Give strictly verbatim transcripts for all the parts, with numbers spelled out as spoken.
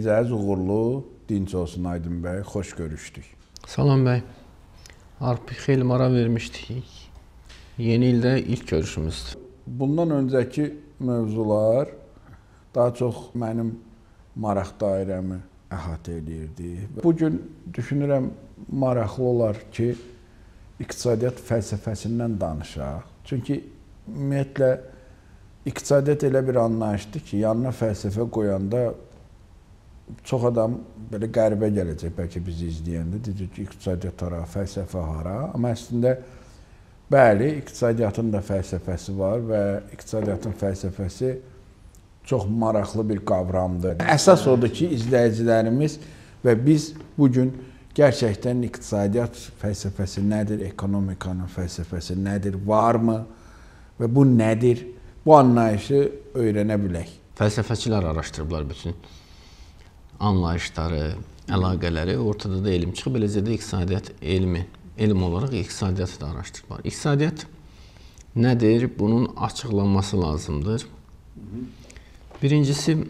Gecəniz uğurlu, dinç olsun Aydın bəy, xoş görüşdük. Salam bəy. Artıq xeyli mara vermişdik. Yeni ildə ilk görüşümüzdür. Bundan öncəki mövzular daha çox mənim maraq dairəmi əhatə edirdi. Bugün düşünürəm maraqlı olar ki, iqtisadiyyat fəlsəfəsindən danışaq. Çünki ümumiyyətlə iqtisadiyyat elə bir anlayışdır ki, yanına fəlsəfə qoyanda çox adam belə qəribə gələcək, bəlkə bizi izləyəndə, deyəcək ki, iqtisadiyyat hara, fəlsəfə hara. Amma əslində, bəli, iqtisadiyyatın da fəlsəfəsi var və iqtisadiyyatın fəlsəfəsi çox maraqlı bir qavramdır. Əsas odur ki, izləyicilərimiz və biz bugün gerçəkdən iqtisadiyyat fəlsəfəsi nədir, ekonomikanın fəlsəfəsi nədir, varmı və bu nədir, bu anlayışı öyrənə bilək. Fəlsəfəçilər araşdırıblar bütün anlayışları, əlaqələri, ortada da elm çıxıb, eləcə də iqtisadiyyat elmi, elm olaraq iqtisadiyyatı da araşdırıblar. İqtisadiyyat nədir? Bunun açıqlanması lazımdır. Birincisi,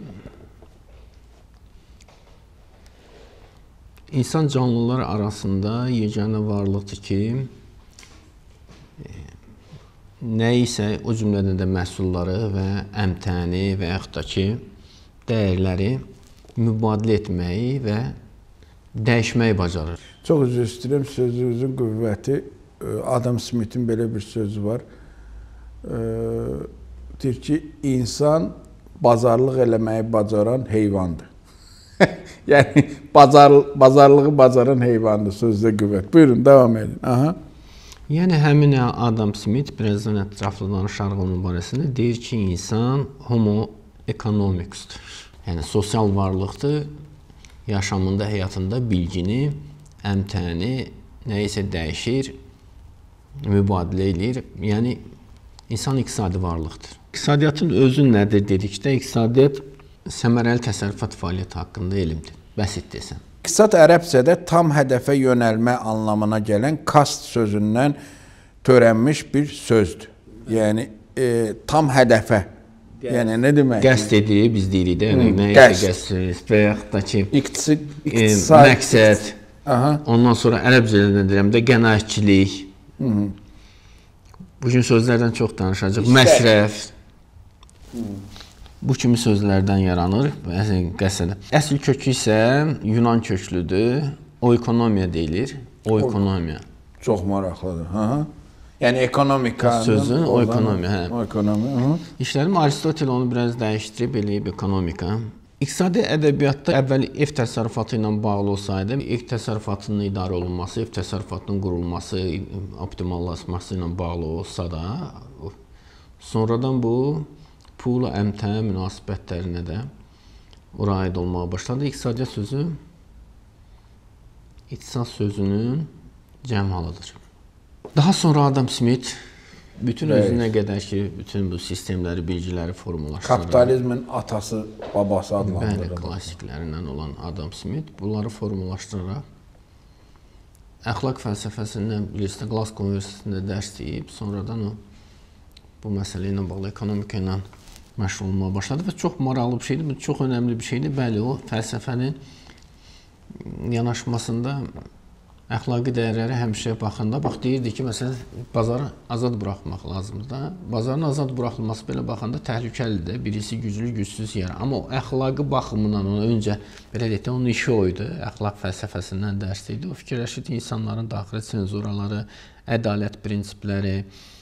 insan canlılar arasında yeganə varlıqdır ki, nə isə o cümlədən də məhsulları və əmtəni və yaxud da ki, dəyərləri mübadilə etməyi və dəyişməyi bacarır. Çox üzr istəyirəm, sözünüzün qüvvəti. Adam Smith'in belə bir sözü var. Deyir ki, insan bazarlıq eləməyi bacaran heyvandır. Yəni, bazar, bazarlığı bacaran heyvandır, sözdə qüvvət. Buyurun, devam edin. Aha. Yəni, həmin Adam Smith, birazdan ətraflı danışarıq onun barəsində, deyir ki, insan homo economicusdur. Yəni, sosial varlıqdır, yaşamında, həyatında bilgini, əmtəni, nə isə dəyişir, mübadilə edir. Yəni, insan iqtisadi varlıqdır. İqtisadiyyatın özü nədir dedikdə, iqtisadiyyat səmərəli təsərrüfat fəaliyyəti haqqında elmdir, bəsit desəm. İqtisad ərəbcədə tam hədəfə yönəlmə anlamına gələn kast sözündən törənmiş bir sözdür. Yəni, e, tam hədəfə. Yəni, nə demək? Qəsd edir, biz deyirik də, nə isə qəsd edir və yaxud da ki, İqtisad, məqsəd, ondan sonra ərəbcədən deyirəm də, qənaətçilik. Bugün sözlərdən çox danışacaq, məsrəf. Bu kimi sözlərdən yaranır, qəsədə. Əsl kökü isə Yunan köklüdür, oikonomiya deyilir, oikonomiya. Çox maraqlıdır. Yəni, ekonomika sözün oikonomiya, hə. Oikonomiya, hı. İşlərim Aristotel onu biraz dəyişdirib, eləyib ekonomika. İqtisadi ədəbiyyatda əvvəl ev təsərrüfatı ilə bağlı olsaydı, ev təsərrüfatının idarə olunması, ev təsərrüfatının qurulması, optimallaşması ilə bağlı olsa da, sonradan bu pul, əmtə, münasibətlərinə də ora aid olmağa başladı. İqtisadiyyat sözü iqtisad sözünün cəmhalıdır. Daha sonra Adam Smith bütün özünə qədər ki, bütün bu sistemləri, bilgiləri formalaşdırır. Kapitalizmin atası, babası adlandırır. Bəli, klassiklərindən olan Adam Smith bunları formalaşdıraraq əxlaq fəlsəfəsindən, bilirsiniz, Glasgow Universitetində dərs deyib, sonradan o bu məsələ ilə bağlı ekonomika ilə məşğul olmağa başladı və çox maraqlı bir şeydir, çox önəmli bir şeydir. Bəli, o fəlsəfənin yanaşmasında əxlaqi dəyərləri həmişə baxanda, bax, deyirdi ki, məsələn, bazarı azad buraxmaq lazımdır da. Bazarın azad buraxılması belə baxanda təhlükəlidir, birisi güclü, gücsüz yer. Amma o əxlaqi baxımından ona öncə, belə deyək də, onun işi oydu, əxlaq fəlsəfəsindən dərs idi. O fikirləşirdi, insanların daxili senzuraları, ədalət prinsipləri,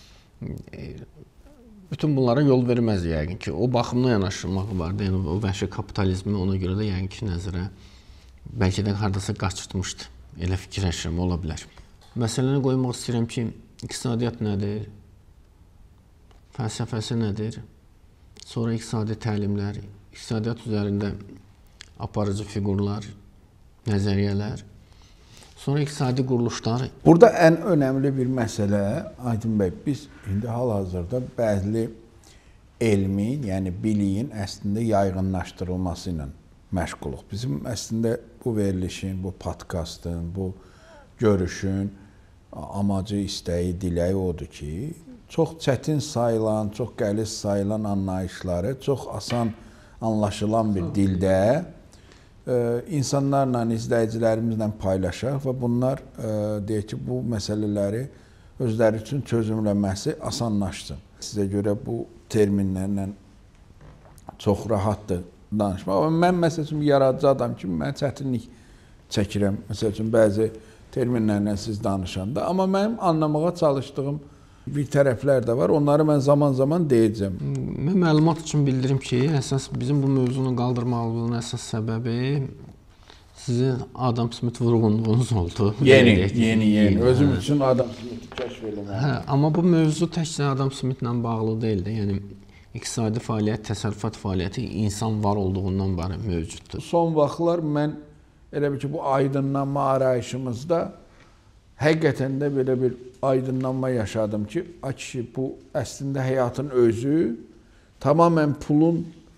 bütün bunlara yol verməz yəqin ki, o baxımdan yanaşılmaq vardı. Yəni, o vəhşi kapitalizmi ona görə də yəqin ki, nəzərə bəlkə də haradasa qaçırtmışdı. Elə fikirləşirəm, ola bilər. Məsələni qoymaq istəyirəm ki, iqtisadiyyat nədir? Fəlsəfəsi nədir? Sonra iqtisadi təlimlər, iqtisadiyyat üzərində aparıcı fiqurlar, nəzəriyyələr, sonra iqtisadi quruluşlar. Burada ən önəmli bir məsələ, Aydın bəy, biz indi hal-hazırda bəzi elmin, yəni biliyin əslində yaygınlaşdırılması ilə məşğuluq. Bizim əslində bu verilişin, bu podkastın, bu görüşün amacı, istəyi, diləyi odur ki, çox çətin sayılan, çox qəliz sayılan anlayışları çox asan anlaşılan bir dildə insanlarla, izləyicilərimizlə paylaşaq və bunlar deyək ki, bu məsələləri özləri üçün çözümləməsi asanlaşsın. Sizə görə bu terminlərlə çox rahatdır danışmaq. Mən məsəl üçün yaradıcı adam kimi mən çətinlik çəkirəm. Məsəl üçün bəzi terminlərlə siz danışanda. Amma mənim anlamağa çalışdığım bir tərəflər də var. Onları mən zaman-zaman deyəcəm. Mən məlumat üçün bildirim ki, əsas bizim bu mövzunu qaldırmağımızın əsas səbəbi sizin Adam Smith vurğunluğunuz oldu. Yeni, yeni, yeni. Özüm üçün Adam Smith'i kəşf eləmək. Hə, amma bu mövzu təkcə Adam Smithlə bağlı deyil də. Yəni iqtisadi fəaliyyət, təsərrüfat fəaliyyəti insan var olduğundan bəri mövcuddur. Son vaxtlar mən elə bir ki, bu aydınlanma arayışımızda həqiqətən də belə bir aydınlanma yaşadım ki, a kişi, bu əslində həyatın özü tamamən pulun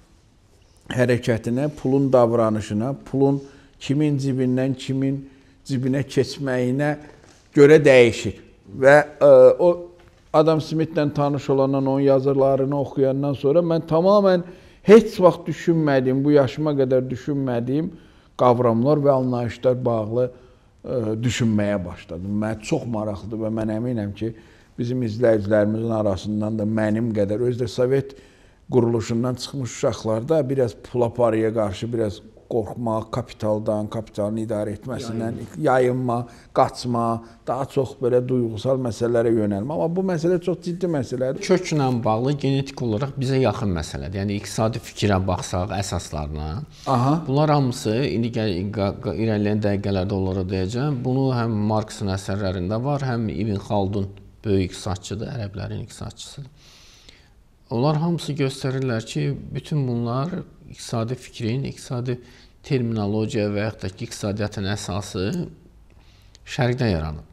hərəkətinə, pulun davranışına, pulun kimin cibindən kimin cibinə keçməyinə görə dəyişir. Və ə, o Adam Smithlə tanış olandan, onun yazılarını oxuyandan sonra mən tamamən heç vaxt düşünmədiyim, bu yaşıma qədər düşünmədiyim qavramlar və anlayışlar bağlı ə, düşünməyə başladım. Mən çox maraqlıdır və mən əminəm ki, bizim izləyicilərimizin arasından da mənim qədər, özdə Sovet quruluşundan çıxmış uşaqlarda biraz pula paraya qarşı biraz qorxma, kapitaldan, kapitalın idarə etməsindən, yayınma, qaçma, daha çox belə duyğusal məsələlərə yönəlmə. Amma bu məsələ çox ciddi məsələdir. Köklə bağlı genetik olaraq bizə yaxın məsələdir. Yəni iqtisadi fikrə baxsaq əsaslarına. Aha. Bunlar hamısı indi irəliləyən dəqiqələrdə onlara deyəcəm. Bunu həm Marksın əsərlərində var, həm İbn Xaldun böyük iqtisadçıdır, ərəblərin iqtisadçısıdır. Onlar hamısı göstərirlər ki, bütün bunlar iqtisadi fikrin, iqtisadi terminologiya və yaxud da ki, iqtisadiyyatın əsası şərqdə yaranıb.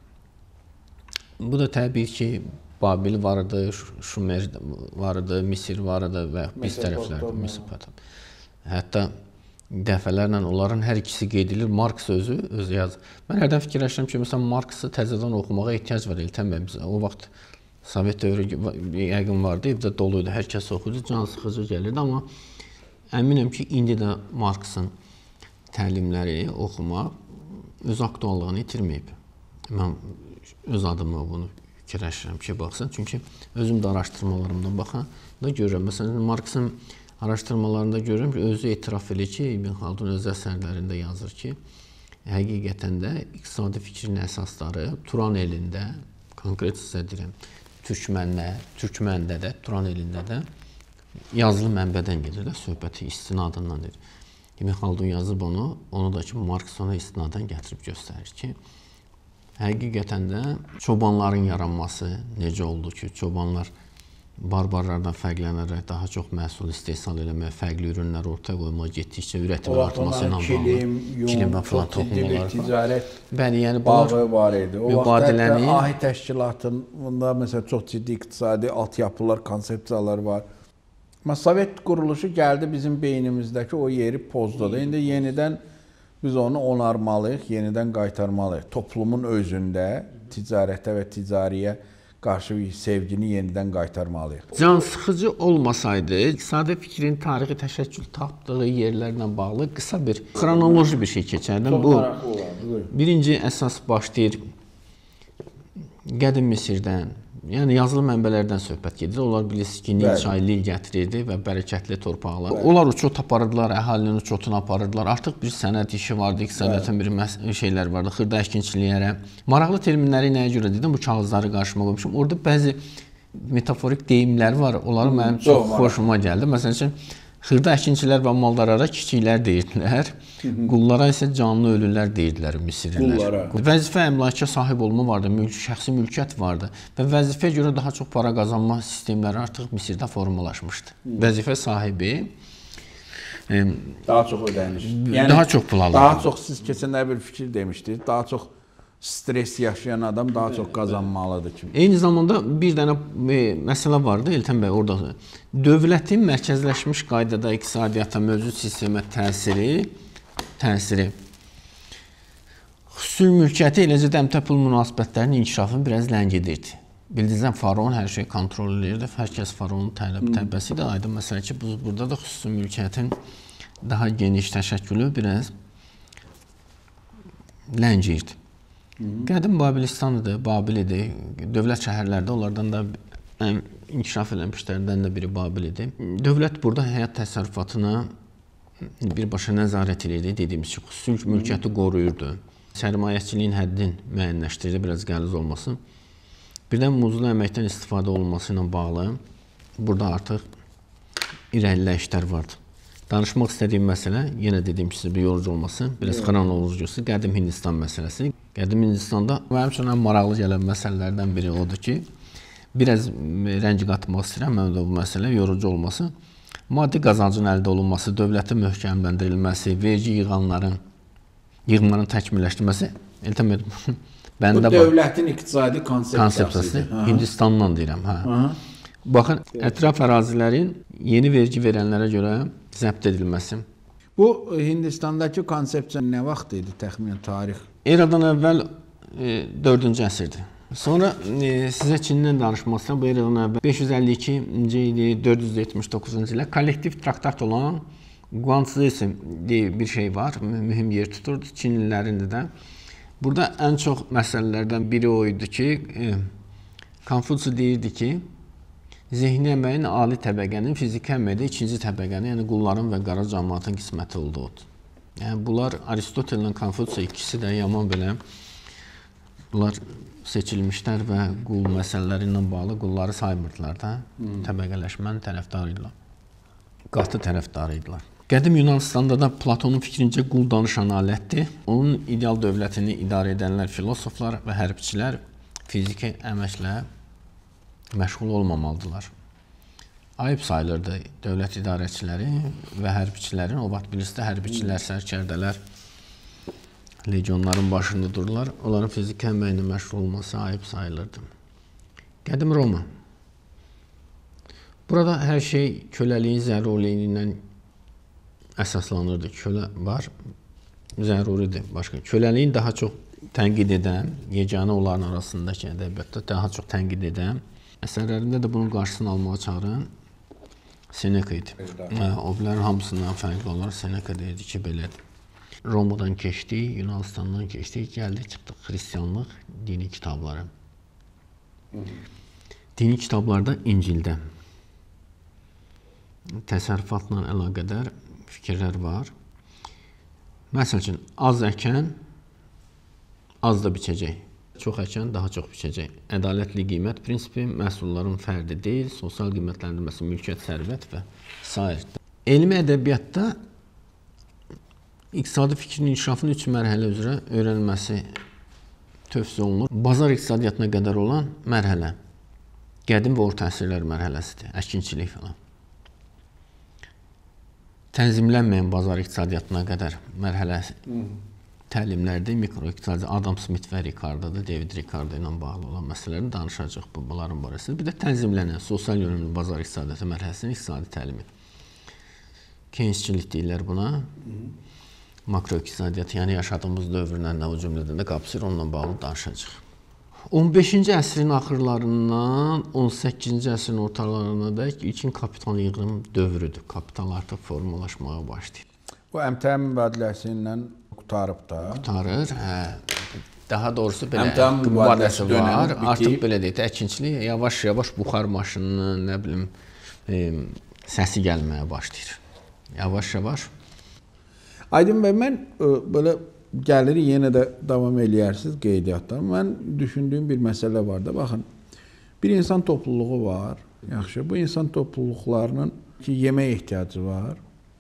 Bu da təbii ki, Babil vardı, Şumer vardı, Misir vardı və biz tərəflərdə, Mesopotam. Hətta dəfələrlə onların hər ikisi qeyd edilir. Marks özü, özü yazır. Mən hərdən fikirləşirəm ki, məsələn, Marksı təzədən oxumağa ehtiyac var, Eltən bəy bizə. O vaxt Sovet dövrü yəqin vardı, evdə doluydu, hər kəs oxuydu, can sıxıcı gəlirdi, amma əminəm ki, indi də Marksın təlimləri oxumaq öz aktuallığını itirməyib. Mən öz adıma bunu fikirləşirəm ki, baxsın. Çünki özüm də araşdırmalarımdan baxan da görürəm. Məsələn, Marksın araşdırmalarında görürəm ki, özü etiraf edir ki, İbn Xaldun öz əsərlərində yazır ki, həqiqətən də iqtisadi fikrin əsasları Turan elində, konkret sizə deyirəm, Türkmənlə, Türkməndə də, Turan elində də yazılı mənbədən gedir də, söhbəti istinadından deyir. İbn Xaldun yazıb onu, onu da ki, Marks ona istinadən gətirib göstərir ki, həqiqətən də çobanların yaranması necə oldu ki, çobanlar barbarlardan fərqlənərək daha çox məhsul istehsal eləməyə, fərqli ürünlər ortaya qoymağa getdikcə ürətimin artması ilə bağlı. Kilim və filan toxumalar. Ticarət Bəli, yəni bağı var idi. O mübadiləni... vaxt Ahi Təşkilatında məsələn çox ciddi iqtisadi altyapılar, konsepsiyalar var. Amma Sovet quruluşu gəldi bizim beynimizdəki o yeri pozdu. İndi yenidən biz onu onarmalıyıq, yenidən qaytarmalıyıq. Toplumun özündə ticarətə və ticariyə qarşı sevgini yenidən qaytarmalıyıq. Can sıxıcı olmasaydı, iqtisadi fikrin tarixi təşəkkül tapdığı yerlərlə bağlı qısa bir xronoloji bir şey keçərdim. Bu birinci əsas başlayır Qədim Misirdən, yəni yazılı mənbələrdən söhbət gedir. Onlar bilirsiniz ki, Nil çayı lil gətirirdi və bərəkətli torpaqlar. Onlar uçot aparırdılar, əhalinin uçotunu aparırdılar. Artıq bir sənət işi vardı, iqtisadiyyatın bir şeylər vardı, xırda əkinçiliyə. Maraqlı terminləri nəyə görə dedim, bu kağızları qarşıma qoymuşum. Orada bəzi metaforik deyimlər var, onları mənim çox xoşuma gəldi. Məsələn üçün, xırda əkinçilər və maldarlara kiçiklər deyirdilər, qullara isə canlı ölülər deyirdilər Misirlilər. Vəzifə əmlaka sahib olma vardı, mülk, şəxsi mülkiyyət vardı və vəzifəyə görə daha çox para qazanma sistemləri artıq Misirdə formalaşmışdı. Vəzifə sahibi e, daha çox ödəniş, yəni, daha çox pul alırdı. Daha çox siz keçənlər bir fikir demişdiniz, daha çox stres yaşayan adam daha çox qazanmalıdır ki. Eyni zamanda bir dənə e, məsələ vardı, Eltən bəy, orada. Dövlətin mərkəzləşmiş qaydada iqtisadiyyata, mövcud sistemə təsiri, təsiri xüsusi mülkiyyəti, eləcə də əmtə pul münasibətlərinin inkişafını biraz ləngidirdi. Bildiyinizdən faraon hər şeyi kontrol edirdi, hər kəs faraonun tələb təbəsi də aydın məsələ ki, burada da xüsusi mülkiyyətin daha geniş təşəkkülü biraz ləngiyirdi. Qədim Babilistanıdır, Babil idi. Dövlət şəhərlərdə onlardan da ən inkişaf eləmişlərdən də biri Babil idi. Dövlət burada həyat təsərrüfatına birbaşa nəzarət edirdi, dediyimiz kimi, xüsusi mülkiyyəti qoruyurdu. Sərmayəçiliyin həddini müəyyənləşdirirdi, biraz qəliz olması. Birdən muzlu əməkdən istifadə olunması ilə bağlı burada artıq irəliləyişlər vardı. Danışmaq istədiyim məsələ, yenə dediyim ki, bir yorucu olması, biraz xronologiyası, qədim Hindistan məsələsi. Qədim Hindistanda mənim üçün ən maraqlı gələn məsələlərdən biri odur ki, biraz rəngi qatmaq istəyirəm, mənim də bu məsələ yorucu olması. Maddi qazancın əldə olunması, dövlətin möhkəmləndirilməsi, vergi yığanların, yığımların təkmilləşdirilməsi, bu dövlətin iqtisadi konsepsiyası. Hindistandan deyirəm. Hə. Baxın, ətraf ərazilərin yeni vergi verənlərə görə zəbt edilməsi. Bu Hindistandakı konsepsiya nə vaxt idi təxminən tarix? Eradan əvvəl e, dördüncü əsrdir. Sonra e, sizə Çindən danışmaq istəyirəm. Bu eradan əvvəl beş yüz əlli ikinci ili, dörd yüz yetmiş doqquzuncu ilə kollektiv traktat olan Guanzi deyə bir şey var. Mühüm yer tuturdu Çinlilərində də. Burada ən çox məsələlərdən biri o idi ki, e, Konfutsi deyirdi ki, zehni əməyin ali təbəqənin, fiziki əməkdə ikinci təbəqənin, yəni qulların və qara cəmaatın qisməti olduqdur. Yəni, bunlar Aristotellə Konfutsi ikisi də yaman belə bunlar seçilmişlər və qul məsələləri ilə bağlı qulları saymırdılar da. Hmm. Təbəqələşmənin tərəfdarı idilər. Qatı tərəfdarı idilər. Qədim Yunanistanda da Platonun fikrincə qul danışan alətdir. Onun ideal dövlətini idarə edənlər filosoflar və hərbçilər fiziki əməklə məşğul olmamalıdırlar. Ayıb sayılırdı dövlət idarəçiləri və hərbçilərin, o vaxt bilirsiniz, hərbçilər, sərkərdələr legionların başında dururlar. Onların fiziki əməklə məşğul olması ayıb sayılırdı. Qədim Roma. Burada hər şey köləliyin zəruriyyətindən əsaslanırdı. Kölə var, zəruridir. Başqa. Köləliyin daha çox tənqid edən, yeganə onların arasındakı ədəbiyyatda daha çox tənqid edən, əsərlərində də bunun qarşısını almağa çağıran Seneca idi. O bilərin hamısından fərqli olaraq Seneca deyirdi ki, belədir. Romadan keçdik, Yunanistandan keçdik, gəldik, çıxdıq xristianlıq dini kitabları. Dini kitablarda İncildə təsərrüfatla əlaqədar fikirlər var. Məsəl üçün, az əkən az da biçəcək. Çox əkən daha çox biçəcək. Ədalətli qiymət prinsipi məhsulların fərdi deyil, sosial qiymətləndirməsi, mülkiyyət, sərvət və sair. Elmi ədəbiyyatda iqtisadi fikrin inkişafının üç mərhələ üzrə öyrənilməsi tövsiyə olunur. Bazar iqtisadiyyatına qədər olan mərhələ qədim və orta əsrlər mərhələsidir, əkinçilik falan. Tənzimlənməyən bazar iqtisadiyyatına qədər mərhələsi təlimlərdə mikroiqtisadi Adam Smith və Ricardo'da, David Ricardo ilə bağlı olan məsələləri danışacaq bu, bunların barəsində. Bir də tənzimlənən sosial yönümlü bazar iqtisadiyyatı mərhələsinin iqtisadi təlimi. Keynesçilik deyirlər buna. Makroiqtisadiyyat, yəni yaşadığımız dövrlə nə o cümlədən də qapsır, onunla bağlı danışacaq. on beşinci əsrin axırlarından on səkkizinci əsrin ortalarına da ilkin kapital yığım dövrüdür. Kapital artıq formalaşmağa başlayır. Bu əmtəə mübadiləsi ilə qutarıb da. Qutarır, hə. Daha doğrusu belə mübadiləsi var. Artıq belə deyək, əkinçilik yavaş-yavaş buxar maşınının, nə bilim, e, səsi gəlməyə başlayır. Yavaş-yavaş. Aydın bəy, mən e, belə gəlirik, yenə də davam eləyərsiniz qeydiyyatdan. Mən düşündüyüm bir məsələ var da, baxın, bir insan topluluğu var, yaxşı, bu insan topluluqlarının ki, yemək ehtiyacı var,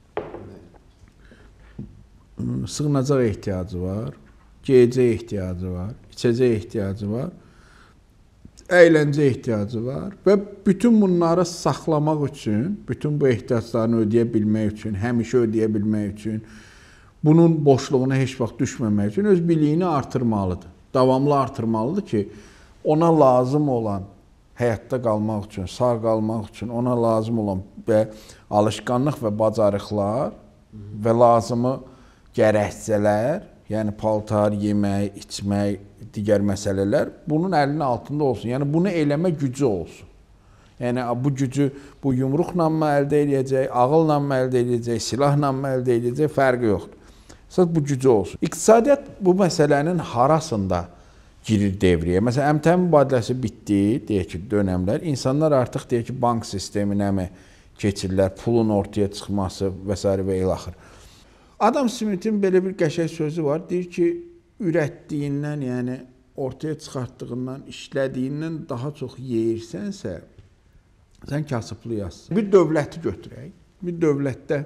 sığınacaq ehtiyacı var, geyəcək ehtiyacı var, içəcək ehtiyacı var, əyləncə ehtiyacı var və bütün bunları saxlamaq üçün, bütün bu ehtiyaclarını ödəyə bilmək üçün, həmişə ödəyə bilmək üçün, bunun boşluğuna heç vaxt düşməmək üçün öz biliyini artırmalıdır. Davamlı artırmalıdır ki, ona lazım olan həyatda qalmaq üçün, sağ qalmaq üçün ona lazım olan və alışqanlıq və bacarıqlar və lazımı gərəkcələr, yəni paltar, yemək, içmək, digər məsələlər bunun əlinin altında olsun. Yəni bunu eləmə gücü olsun. Yəni bu gücü bu yumruqla mı əldə edəcək, ağılla mı əldə edəcək, silahla mı əldə edəcək, fərqi yoxdur. Əsas bu gücü olsun. İqtisadiyyat bu məsələnin harasında girir devrəyə. Məsələn, əmtəə mübadiləsi bitdi, deyək ki, dönəmlər. İnsanlar artıq deyək ki, bank sisteminə mi keçirlər, pulun ortaya çıxması və s. və ilaxır. Adam Smithin belə bir qəşəng sözü var. Deyir ki, ürətdiyindən, yəni ortaya çıxartdığından, işlədiyindən daha çox yeyirsənsə, sən kasıblayasın. Bir dövləti götürək. Bir dövlətdə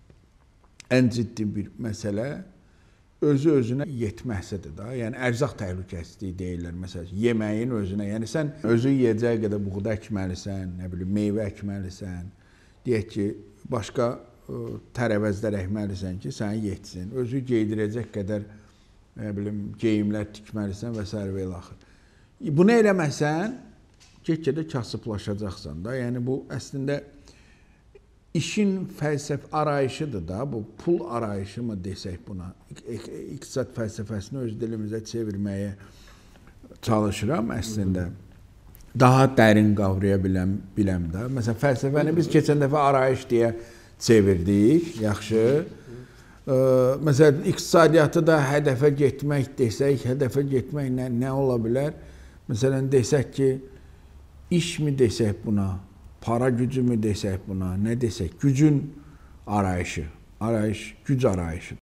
ən ciddi bir məsələ özü-özünə yetməsədir da. Yəni, ərzaq təhlükəsizliyi deyirlər. Məsələn, yeməyin özünə. Yəni, sən özü yeyəcək qədər buğda əkməlisən, nə bilim, meyvə əkməlisən. Deyək ki, başqa tərəvəzlər əkməlisən ki, səni yetsin. Özü geydirəcək qədər, nə bilim, geyimlər tikməlisən və s. və ilaxır. Bunu eləməsən, get-gedə kasıblaşacaqsan da. Yəni, bu əslində İşin fəlsəf arayışıdır da, bu pul arayışı mı desək buna. İqtisad fəlsəfəsini öz dilimizə çevirməyə çalışıram əslində. Daha dərin qavraya biləm, biləm də. Məsələn, fəlsəfəni biz keçən dəfə arayış deyə çevirdik, yaxşı. Məsələn, iqtisadiyyatı da hədəfə getmək desək, hədəfə getmək nə, nə ola bilər? Məsələn, desək ki, iş mi desək buna? Para gücü mü desək buna, nə desək? Gücün arayışı, arayış, güc arayışı.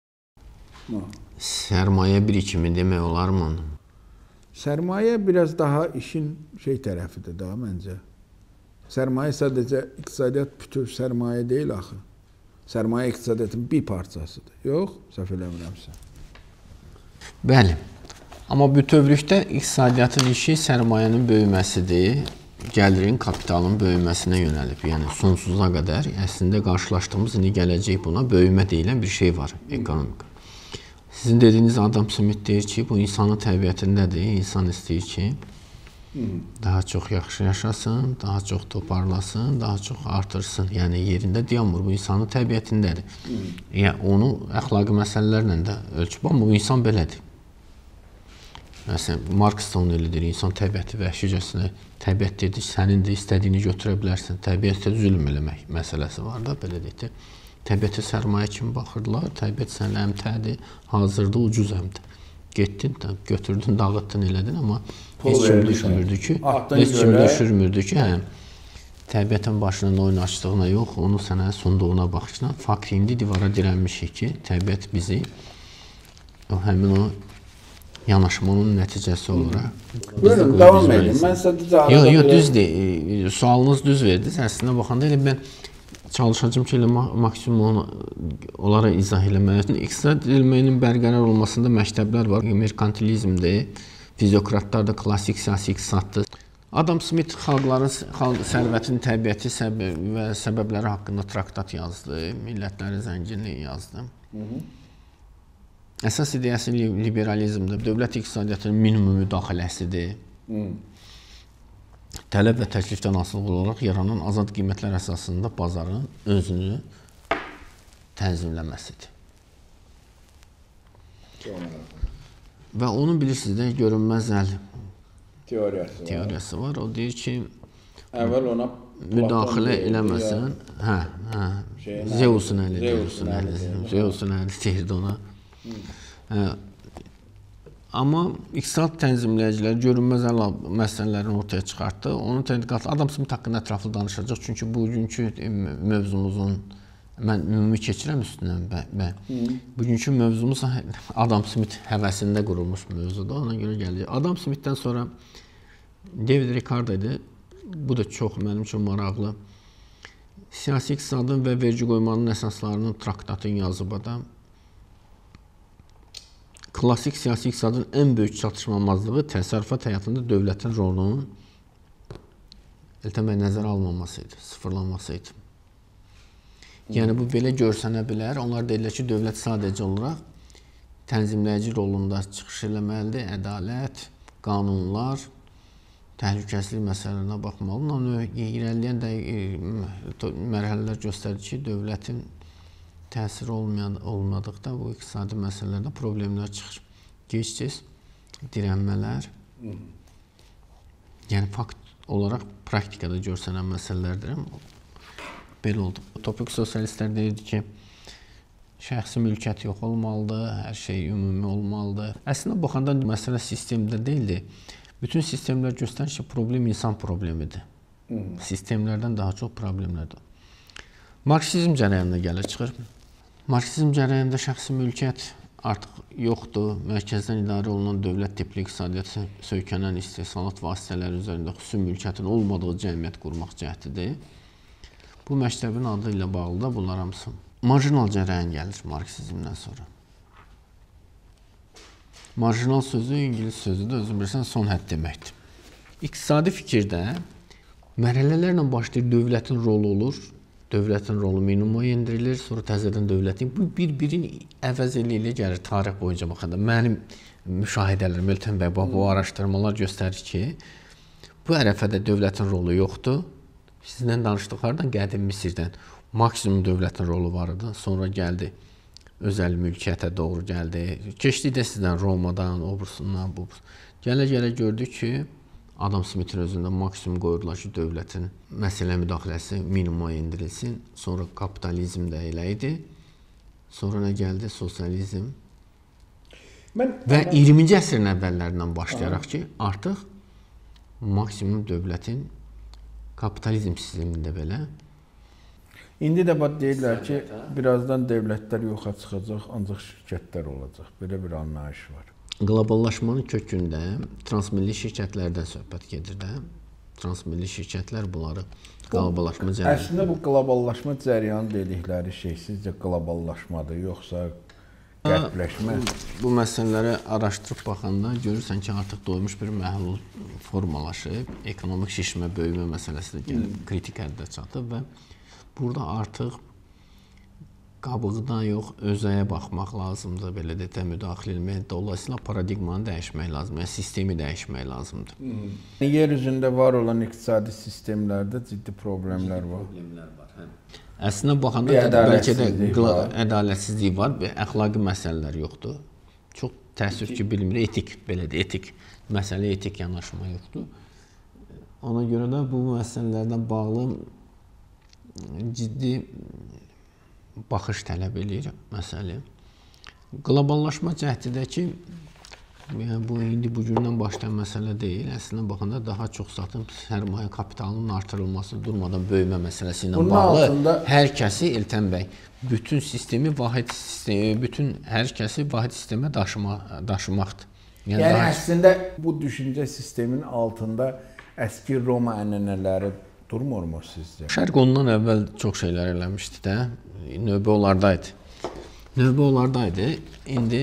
Sərmayə birikimi demək olar mı onu? Sərmayə biraz daha işin şey tərəfidir da məncə. Sərmayə sadəcə iqtisadiyyat bütöv sərmayə deyil axı. Sərmayə iqtisadiyyatın bir parçasıdır. Yox, səhv eləmirəmsə. Bəli. Amma bütövlükdə iqtisadiyyatın işi sərmayənin böyüməsidir. Gəlirin, kapitalın böyüməsinə yönəlib. Yəni, sonsuza qədər əslində qarşılaşdığımız, indi gələcək buna böyümə deyilən bir şey var ekonomika. Sizin dediyiniz Adam Smith deyir ki, bu insanın təbiətindədir. İnsan istəyir ki, daha çox yaxşı yaşasın, daha çox toparlasın, daha çox artırsın. Yəni, yerində dayanmır. Bu insanın təbiətindədir. Yəni, onu əxlaqi məsələlərlə də ölçüb, amma bu insan belədir. Məsələn, Marks da onu elədir, insan təbiəti vəhşicəsinə, təbiət dedi, sənindir, istədiyini götürə bilərsən, təbiətə zülm eləmək məsələsi var da, belə deyək. Təbiətə sərmayə kimi baxırdılar, təbiət sənə əmtədir, hazırda ucuz əmtə. Getdin, götürdün, dağıtdın, elədin, amma heç kim düşünmürdü ki, heç kim düşünmürdü ki, hə, təbiətin başına oyun açdığına yox, onu sənə sunduğuna baxışına, fakt indi divara dirənmişik ki, təbiət bizi həmin o yanaşmanın nəticəsi olaraq. Buyurun, davam edin. Mən sadəcə Yox, yox, düzdür. Sualınız düz verdiniz. Əslində baxanda elə mən çalışacağım ki, elə maksimum onu onlara izah eləməyə. İqtisad elminin bərqərar olmasında məktəblər var. Merkantilizmdir, fiziokratlar da klassik siyasi iqtisaddır. Adam Smith xalqların, xalq sərvətinin təbiəti və səbəbləri haqqında traktat yazdı, millətlərin zənginliyi yazdı. Əsas ideyası liberalizmdir, dövlət iqtisadiyyatının minimum müdaxiləsidir. Tələb və təklifdən asılı olaraq yaranan azad qiymətlər əsasında bazarın özünü tənzimləməsidir. Və onun bilirsiniz də görünməz əl teoriyası var. teoriyası var. O deyir ki, əvvəl ona müdaxilə eləməsən, hə, hə, Zeusun əli, Zeusun əli, Zeusun əli deyirdi ona. Hə, amma iqtisad tənzimləyiciləri görünməz əl məsələlərini ortaya çıxartdı. Onun tədqiqatı Adam Smith haqqında ətraflı danışacaq. Çünki bugünkü mövzumuzun, mən ümumi keçirəm üstündən, bə, bugünkü mövzumuz Adam Smith həvəsində qurulmuş mövzudur. Ona görə gəlir. Adam Smithdən sonra David Ricardo idi. Bu da çox mənim üçün maraqlı. Siyasi iqtisadın və vergi qoymanın əsaslarının traktatını yazıb adam. Klassik siyasi iqtisadın ən böyük çatışmamazlığı təsərrüfat həyatında dövlətin rolunun eltəməyə nəzərə alınmaması idi, sıfırlanması idi. Yəni, bu belə görsənə bilər. Onlar deyirlər ki, dövlət sadəcə olaraq tənzimləyici rolunda çıxış eləməlidir, ədalət, qanunlar, təhlükəsizlik məsələlərinə baxmalı. Amma irəliləyən mərhələlər göstərir ki, dövlətin təsiri olmadıqda bu iqtisadi məsələlərdə problemlər çıxır. Gec-gec dirənmələr, yəni fakt olaraq praktikada görsənən məsələlərdir. Belə oldu. Topik sosialistlər deyirdi ki, şəxsi mülkiyyət yox olmalıdır, hər şey ümumi olmalıdır. Əslində baxanda məsələ sistemdə deyildi. Bütün sistemlər göstərir ki, problem insan problemidir. Sistemlərdən daha çox problemlərdir. Marksizm cərəyanına gəlir çıxır. Marksizm cərəyanında şəxsi mülkiyyət artıq yoxdur. Mərkəzdən idarə olunan dövlət tipli iqtisadiyyat söykənən istehsalat vasitələri üzərində xüsusi mülkiyyətin olmadığı cəmiyyət qurmaq cəhdidir. Bu məktəbin adı ilə bağlı da bunlar hamısı. Marjinal cərəyan gəlir marksizmdən sonra. Marjinal sözü ingilis sözüdür, özün bilirsən, son hədd deməkdir. İqtisadi fikirdə mərhələlərlə başlayır, dövlətin rolu olur. Dövlətin rolu minimuma endirilir, sonra təzədən dövlətin. Bu bir-birini əvəz elə-elə gəlir tarix boyunca baxanda. Mənim müşahidələrim, Eltən bəy, bu araşdırmalar göstərir ki, bu ərəfədə dövlətin rolu yoxdur. Sizdən danışdıqlardan qədim Misirdən maksimum dövlətin rolu var idi. Sonra gəldi, özəl mülkiyyətə doğru gəldi. Keçdikdə sizdən Romadan, obursundan, bu. Gələ-gələ gördük ki, Adam Smithin özündə maksimum qoyurlar ki, dövlətin məsələ müdaxiləsi minimuma endirilsin. Sonra kapitalizm də elə idi. Sonra nə gəldi? Sosializm. Mən, və iyirminci əsrin əvvəllərindən başlayaraq ki, artıq maksimum dövlətin kapitalizm sistemində belə. İndi də bax deyirlər ki, birazdan dövlətlər yoxa çıxacaq, ancaq şirkətlər olacaq. Belə bir anlayış var. Qloballaşmanın kökündə transmilli şirkətlərdən söhbət gedir də. Transmilli şirkətlər bunları qloballaşma cərəyanı. Əslində bu qloballaşma cərəyanı dedikləri şey sizcə qloballaşmadır, yoxsa qərbləşmə? Bu məsələləri araşdırıb baxanda görürsən ki, artıq doymuş bir məhlul formalaşıb, ekonomik şişmə, böyümə məsələsi də gəlib, kritik həddə çatıb və burada artıq qabıqdan yox, özəyə baxmaq lazımdır, belə də müdaxilə etmək. Dolayısıyla paradigmanı dəyişmək lazımdır, yəni sistemi dəyişmək lazımdır. Hmm. Yer üzündə var olan iqtisadi sistemlərdə ciddi problemlər var. Problemlər var, hə. Əslində baxanda bəlkə də ədalətsizlik var və əxlaqi məsələlər yoxdur. Çox təəssüf ki, bilmir, etik, belə də etik, məsələ etik yanaşma yoxdur. Ona görə də bu məsələlərdən bağlı ciddi baxış tələb edir məsələ. Qloballaşma cəhdidəki, yəni bu indi bugündən başlayan məsələ deyil. Əslində baxanda daha çox satın sərmayə kapitalının artırılması, durmadan böyümə məsələsi ilə bağlı altında... hər kəsi Eltən bəy bütün sistemi vahid sistemi, bütün hər kəsi vahid sistemə daşıma, daşımaqdır. Yəni, yəni daha... əslində bu düşüncə sistemin altında əski Roma ənənələri durmurmu sizcə? Şərq ondan əvvəl çox şeylər eləmişdi də. Növbə onlardaydı. Növbə onlardaydı. İndi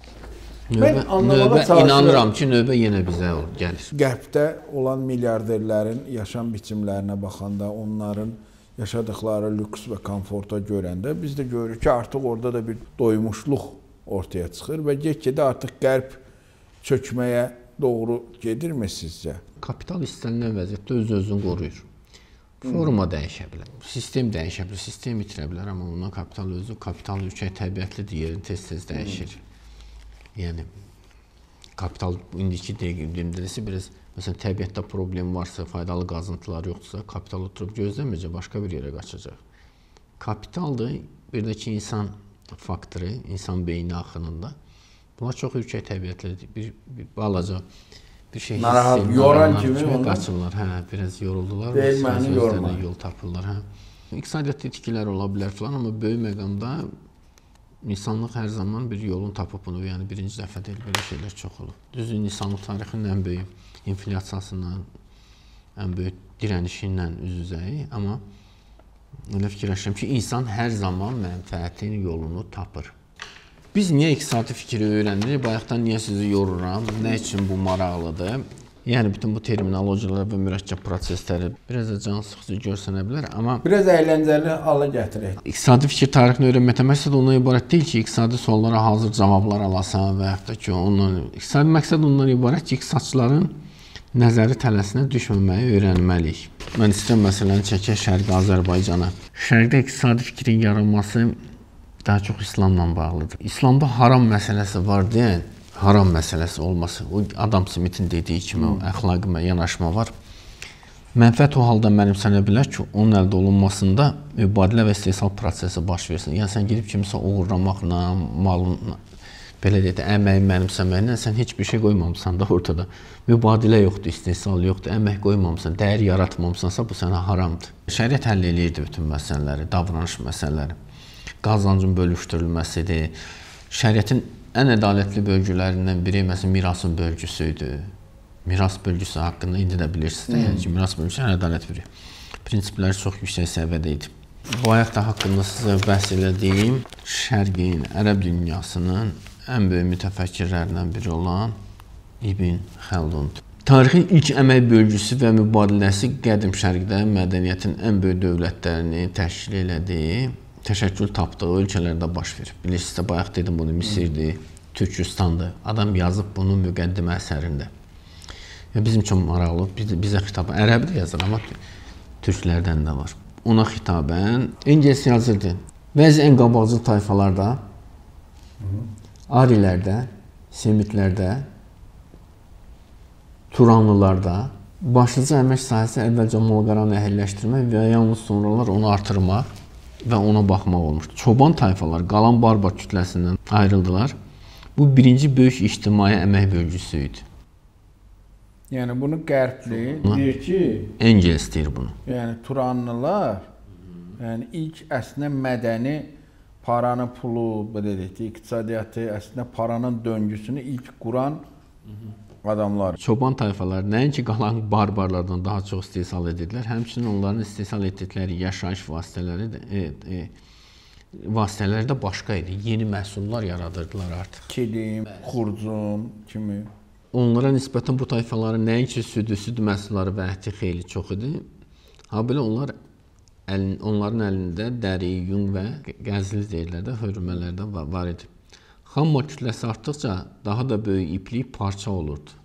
növbə, növbə inanıram ki, növbə yenə bizə gəlir. Qərbdə olan milyarderlərin yaşam biçimlərinə baxanda, onların yaşadıkları lüks və komforta görəndə biz də görürük ki, artıq orada da bir doymuşluq ortaya çıxır və get-gedə artıq qərb çökməyə doğru gedirmi sizcə? Kapital istənilən vəziyyətdə öz-özünü qoruyur. Forma dəyişə bilər, sistem dəyişə bilər, sistem itirə bilər, amma ondan kapital özü, kapital ülkə təbiətlidir, yerin tez-tez dəyişir. Yəni, kapital indiki demdirisi biraz, məsələn, təbiətdə problem varsa, faydalı qazıntılar yoxdursa, kapital oturub gözləməcə başqa bir yerə qaçacaq. Kapitaldır, bir də ki, insan faktoru, insan beyni axınında. Bunlar çox ülkə təbiətlidir, bir, bir balaca bir şey narahat, yoran kimi onlar qaçırlar, hə, biraz yoruldular, deyil, məni yorma. Yol tapırlar, hə. İqtisadiyyat itkilər ola bilər filan, amma böyük məqamda insanlıq hər zaman bir yolun tapıb bunu, yəni birinci dəfə deyil, belə şeylər çox olub. Düzdür, insanlıq tarixinin ən böyük inflyasiyasından, ən böyük dirənişindən üz-üzəyik, amma elə fikirləşirəm ki, insan hər zaman mənfəətin yolunu tapır. Biz niyə iqtisadi fikri öyrənirik? Bayaqdan niyə sizi yoruram? Nə üçün bu maraqlıdır? Yəni, bütün bu terminologiyalar və mürəkkəb prosesləri biraz da can sıxıcı görsənə bilər, amma... Biraz əyləncəli hala gətirək. İqtisadi fikir tarixini öyrənmək məqsəd ondan ibarət deyil ki, iqtisadi suallara hazır cavablar alasan və yaxud da ki, ondan... İqtisadi məqsəd ondan ibarət ki, iqtisadçıların nəzəri tələsinə düşməməyi öyrənməliyik. Mən istəyirəm, məsələn, çəkək Şərqi Azərbaycana. Şərqdə iqtisadi fikrin yaranması daha çox İslamla bağlıdır. İslamda haram məsələsi var deyən, haram məsələsi olması, o Adam Smithin dediyi kimi o əxlaqi yanaşma var. Mənfəət o halda mənimsənə bilər ki, onun əldə olunmasında mübadilə və istehsal prosesi baş versin. Yəni sən gedib kimisə uğurlamaqla, malın belə deyək də, əməyi mənimsəməklə sən heç bir şey qoymamısan da ortada. Mübadilə yoxdur, istehsal yoxdur, əmək qoymamısan, dəyər yaratmamısansa bu sənə haramdır. Şəriət həll eləyirdi bütün məsələləri, davranış məsələləri, qazancın bölüşdürülməsidir. Şəriətin ən ədalətli bölgülərindən biri məsələn mirasın bölgüsü idi. Miras bölgüsü haqqında indi də bilirsiniz də, yəni ki, miras bölgüsü ən ədalət biri. Prinsipləri çox yüksək səviyyədə idi. Bayaq da haqqında sizə bəhs elədiyim Şərqin, Ərəb dünyasının ən böyük mütəfəkkirlərindən biri olan İbn Xəldundur. Tarixin ilk əmək bölgüsü və mübadiləsi qədim Şərqdə mədəniyyətin ən böyük dövlətlərini təşkil elədiyi, təşəkkül tapdığı ölkələrdə baş verir. Bilirsiniz də, bayaq dedim bunu, Misirdir, Türkistandır. Adam yazıb bunu müqəddimə əsərində. Bizim üçün maraqlı, bizə xitabən, ərəbi də yazır, amma türklərdən də var. Ona xitabən Engels yazırdı. Bəzi ən qabaqcıl tayfalarda, Arilərdə, Semitlərdə, Turanlılarda başlıca əmək sahəsi əvvəlcə malqaranı əhəlləşdirmək və yalnız sonralar onu artırmaq və ona baxmaq olmuşdur. Çoban tayfalar qalan barbar kütləsindən ayrıldılar. Bu birinci böyük ictimai əmək bölgüsü idi. Yəni bunu qərbli deyir ki, Engels deyir bunu. Yəni Turanlılar, yəni ilk əslində mədəni paranı, pulu, belə deyək, iqtisadiyyatı, əslində paranın döngüsünü ilk quran adamlar. Çoban tayfalar nəinki qalan barbarlardan daha çox istehsal edirdilər, həmçinin onların istehsal etdikləri yaşayış vasitələri də e, e, vasitələri də başqa idi. Yeni məhsullar yaradırdılar artıq. Kilim, xurcun kimi. Onlara nisbətən bu tayfaların nəinki südü, süd məhsulları və əti xeyli çox idi. Ha belə onlar əlin, onların əlində dəri, yun və qəzli deyirlər də, hörmələr də var idi. Xamma kütləsi artdıqca daha da böyük iplik parça olurdu.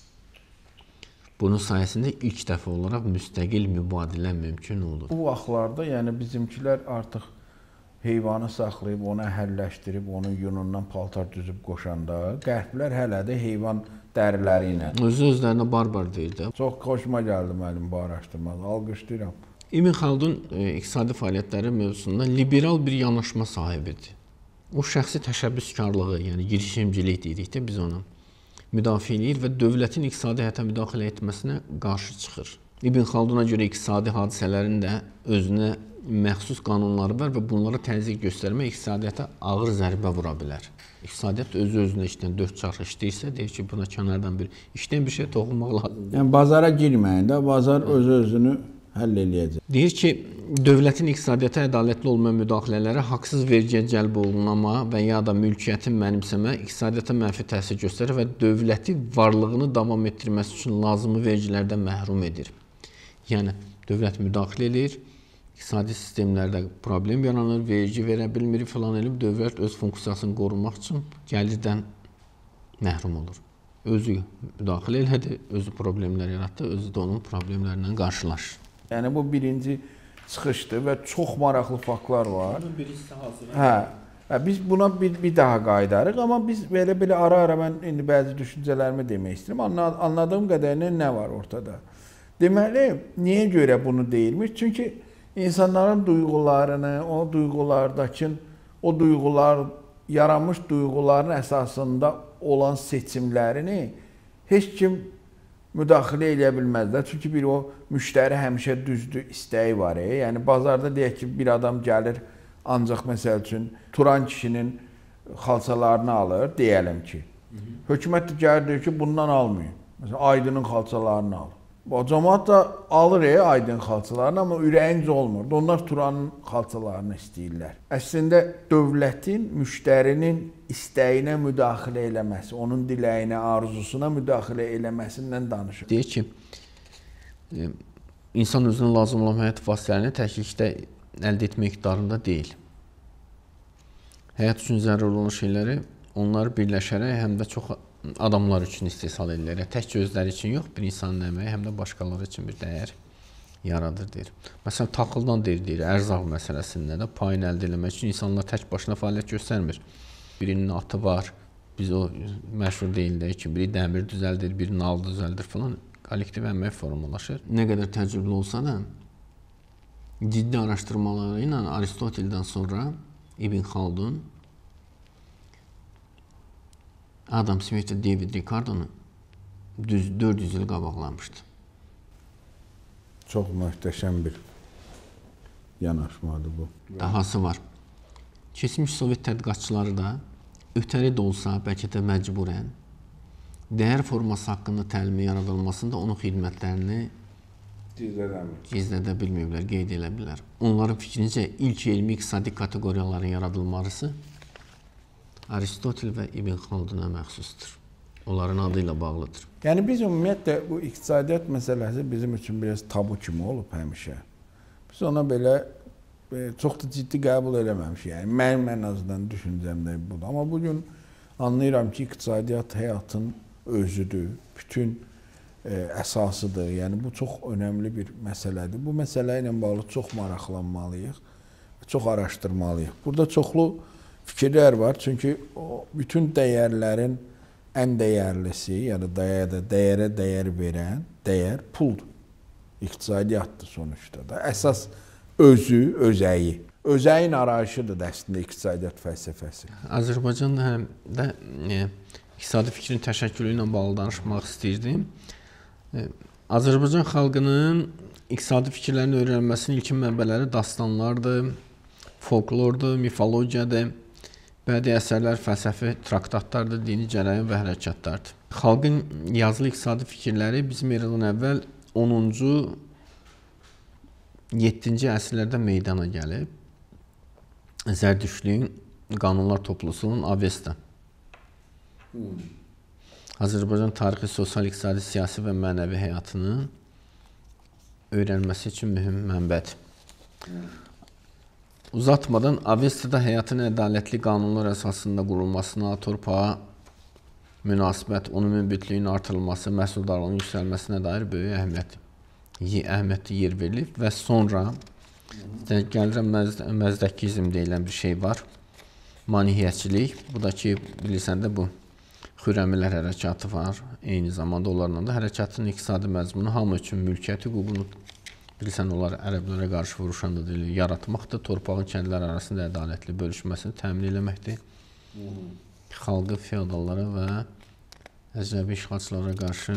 Bunun sayəsində ilk dəfə olaraq müstəqil mübadilə mümkün olur. Bu vaxtlarda yəni bizimkilər artıq heyvanı saxlayıb, onu əhəlləşdirib, onun yunundan paltar düzüb qoşanda, qərblər hələ də heyvan dəriləri ilə. Özü özlərinə barbar deyildi. Çox xoşuma gəldi mənim bu araşdırmada, alqışlayıram. İbn Xaldun e, iqtisadi fəaliyyətləri mövzusunda liberal bir yanaşma sahibidir. O şəxsi təşəbbüskarlığı, yəni girişimcilik deyirik də biz ona müdafiə edir və dövlətin iqtisadi həyata müdaxilə etməsinə qarşı çıxır. İbn Xalduna görə iqtisadi hadisələrin də özünə məxsus qanunları var və bunlara təzyiq göstərmək iqtisadiyyata ağır zərbə vura bilər. İqtisadiyyat özü-özünə işləyən dörd çarx işləyirsə, deyir ki, buna kənardan bir işləyən bir şey toxunmaq lazımdır. Yəni bazara girməyin də, bazar özü-özünü həll eləyəcək. Deyir ki, dövlətin iqtisadiyyata ədalətli olmayan müdaxilələri haqsız vergiyə cəlb olunma və ya da mülkiyyətin mənimsəmə iqtisadiyyata mənfi təsir göstərir və dövləti varlığını davam etdirməsi üçün lazımi vergilərdən məhrum edir. Yəni, dövlət müdaxilə edir, iqtisadi sistemlərdə problem yaranır, vergi verə bilmir, filan elib, dövlət öz funksiyasını qorumaq üçün gəlirdən məhrum olur. Özü müdaxilə elədi, özü problemlər yaratdı, özü də onun problemlərindən qarşılaşır. Yəni bu birinci çıxışdır və çox maraqlı faktlar var. Bunun birisi hazır. Hə, biz buna bir, bir daha qayıdarıq, amma biz belə-belə ara-ara mən indi bəzi düşüncələrimi demək istəyirəm. Anladığım qədərilə nə var ortada? Deməli, niyə görə bunu deyilmiş? Çünki insanların duyğularını, o duyğulardakı, o duyğular, yaranmış duyğuların əsasında olan seçimlərini heç kim müdaxilə eləyə bilməzlər. Çünki bir o müştəri həmişə düzdür istəyi var. E? Yəni bazarda deyək ki, bir adam gəlir, ancaq məsəl üçün Turan kişinin xalçalarını alır, deyəlim ki. Hökumət də gəlir deyir ki, bundan almayın. Məsələn, Aydının xalçalarını alır. O cəmaət də alır e, Aydın xalçalarını, amma ürəyincə olmur. Onlar Turanın xalçalarını istəyirlər. Əslində dövlətin müştərinin istəyinə müdaxilə eləməsi, onun diləyinə, arzusuna müdaxilə eləməsindən danışır. Deyir ki, insan özünə lazım olan həyat vasitələrini təklikdə əldə etmə iqtidarında deyil. Həyat üçün zəruri olan şeyləri onlar birləşərək həm də çox adamlar üçün istehsal edirlər. Tək özləri üçün yox, bir insanın əməyi həm də başqaları üçün bir dəyər yaradır deyir. Məsələn, taxıldan deyir, deyir, ərzaq məsələsində də payını əldə etmək üçün insanlar tək başına fəaliyyət göstərmir. Birinin atı var, biz o məşhur deyildik ki, biri dəmir düzəldir, biri nal düzəldir falan. kollektiv əmək formalaşır. Nə qədər təcrübəli olsa da, ciddi araşdırmaları ilə Aristoteldən sonra İbn Xaldun Adam Smith və David Ricardo-nu düz dörd yüz il qabaqlamışdı. Çox möhtəşəm bir yanaşmadır bu. Dahası var. Keçmiş Sovet tədqiqatçıları da ötəri də olsa, bəlkə də məcburən dəyər forması haqqında təlimin yaradılmasında onun xidmətlərini gizlədə bilməyiblər, qeyd edə bilər. Onların fikrincə ilk elmi iqtisadi kateqoriyaların yaradılması Aristotel və İbn Xalduna məxsusdur. Onların adı ilə bağlıdır. Yəni biz ümumiyyətlə bu iqtisadiyyat məsələsi bizim üçün biraz tabu kimi olub həmişə. Biz ona belə e, çox da ciddi qəbul eləməmişik. Yəni mənim ən azından düşüncəmdə budur. Amma bugün anlayıram ki, iqtisadiyyat həyatın özüdür, bütün e, əsasıdır. Yəni bu çox önəmli bir məsələdir. Bu məsələ ilə bağlı çox maraqlanmalıyıq, çox araşdırmalıyıq. Burada çoxlu fikirlər var. Çünki o bütün dəyərlərin ən dəyərlisi, yəni dəyərə, dəyərə dəyər verən dəyər puldur. İqtisadiyyatdır sonuçta da. Əsas özü, özəyi. Özəyin arayışıdır da əslində iqtisadiyyat fəlsəfəsi. Azərbaycanda həm də e, iqtisadi fikrin təşəkkülü ilə bağlı danışmaq istəyirdim. E, Azərbaycan xalqının iqtisadi fikirlərin öyrənilməsinin ilkin mənbələri dastanlardır, folklordur, mifologiyadır. Bədii əsərlər, fəlsəfi traktatlardır, dini cərəyan və hərəkatlardır. Xalqın yazılı iqtisadi fikirləri bizim eradan əvvəl onuncu yeddinci əsrlərdə meydana gəlib. Zərdüştlüyün qanunlar toplusunun Avesta. Hmm. Azərbaycan tarixi, sosial, iqtisadi, siyasi və mənəvi həyatının öyrənməsi üçün mühüm mənbədir. Hmm. Uzatmadan Avesta'da həyatın ədalətli qanunlar əsasında qurulmasına, torpağa münasibət, onun münbitliyinin artırılması, məhsuldarlığının yüksəlməsinə dair böyük əhəmiyyət, əhəmiyyətli yer verilib və sonra gəlirəm məzdəkizm deyilən bir şey var. Manihiyyətçilik. Bu da ki, bilirsən də bu Xürrəmilər hərəkatı var. Eyni zamanda onlarla da hərəkatın iqtisadi məzmunu hamı üçün mülkiyyət hüququnu, bilirsən, onlar ərəblərə qarşı vuruşan da deyilir, yaratmaqdır, torpağın kəndlər arasında ədalətli bölüşməsini təmin eləməkdir. Hmm. Xalqı feodallara və əcnəbi işğalçılara qarşı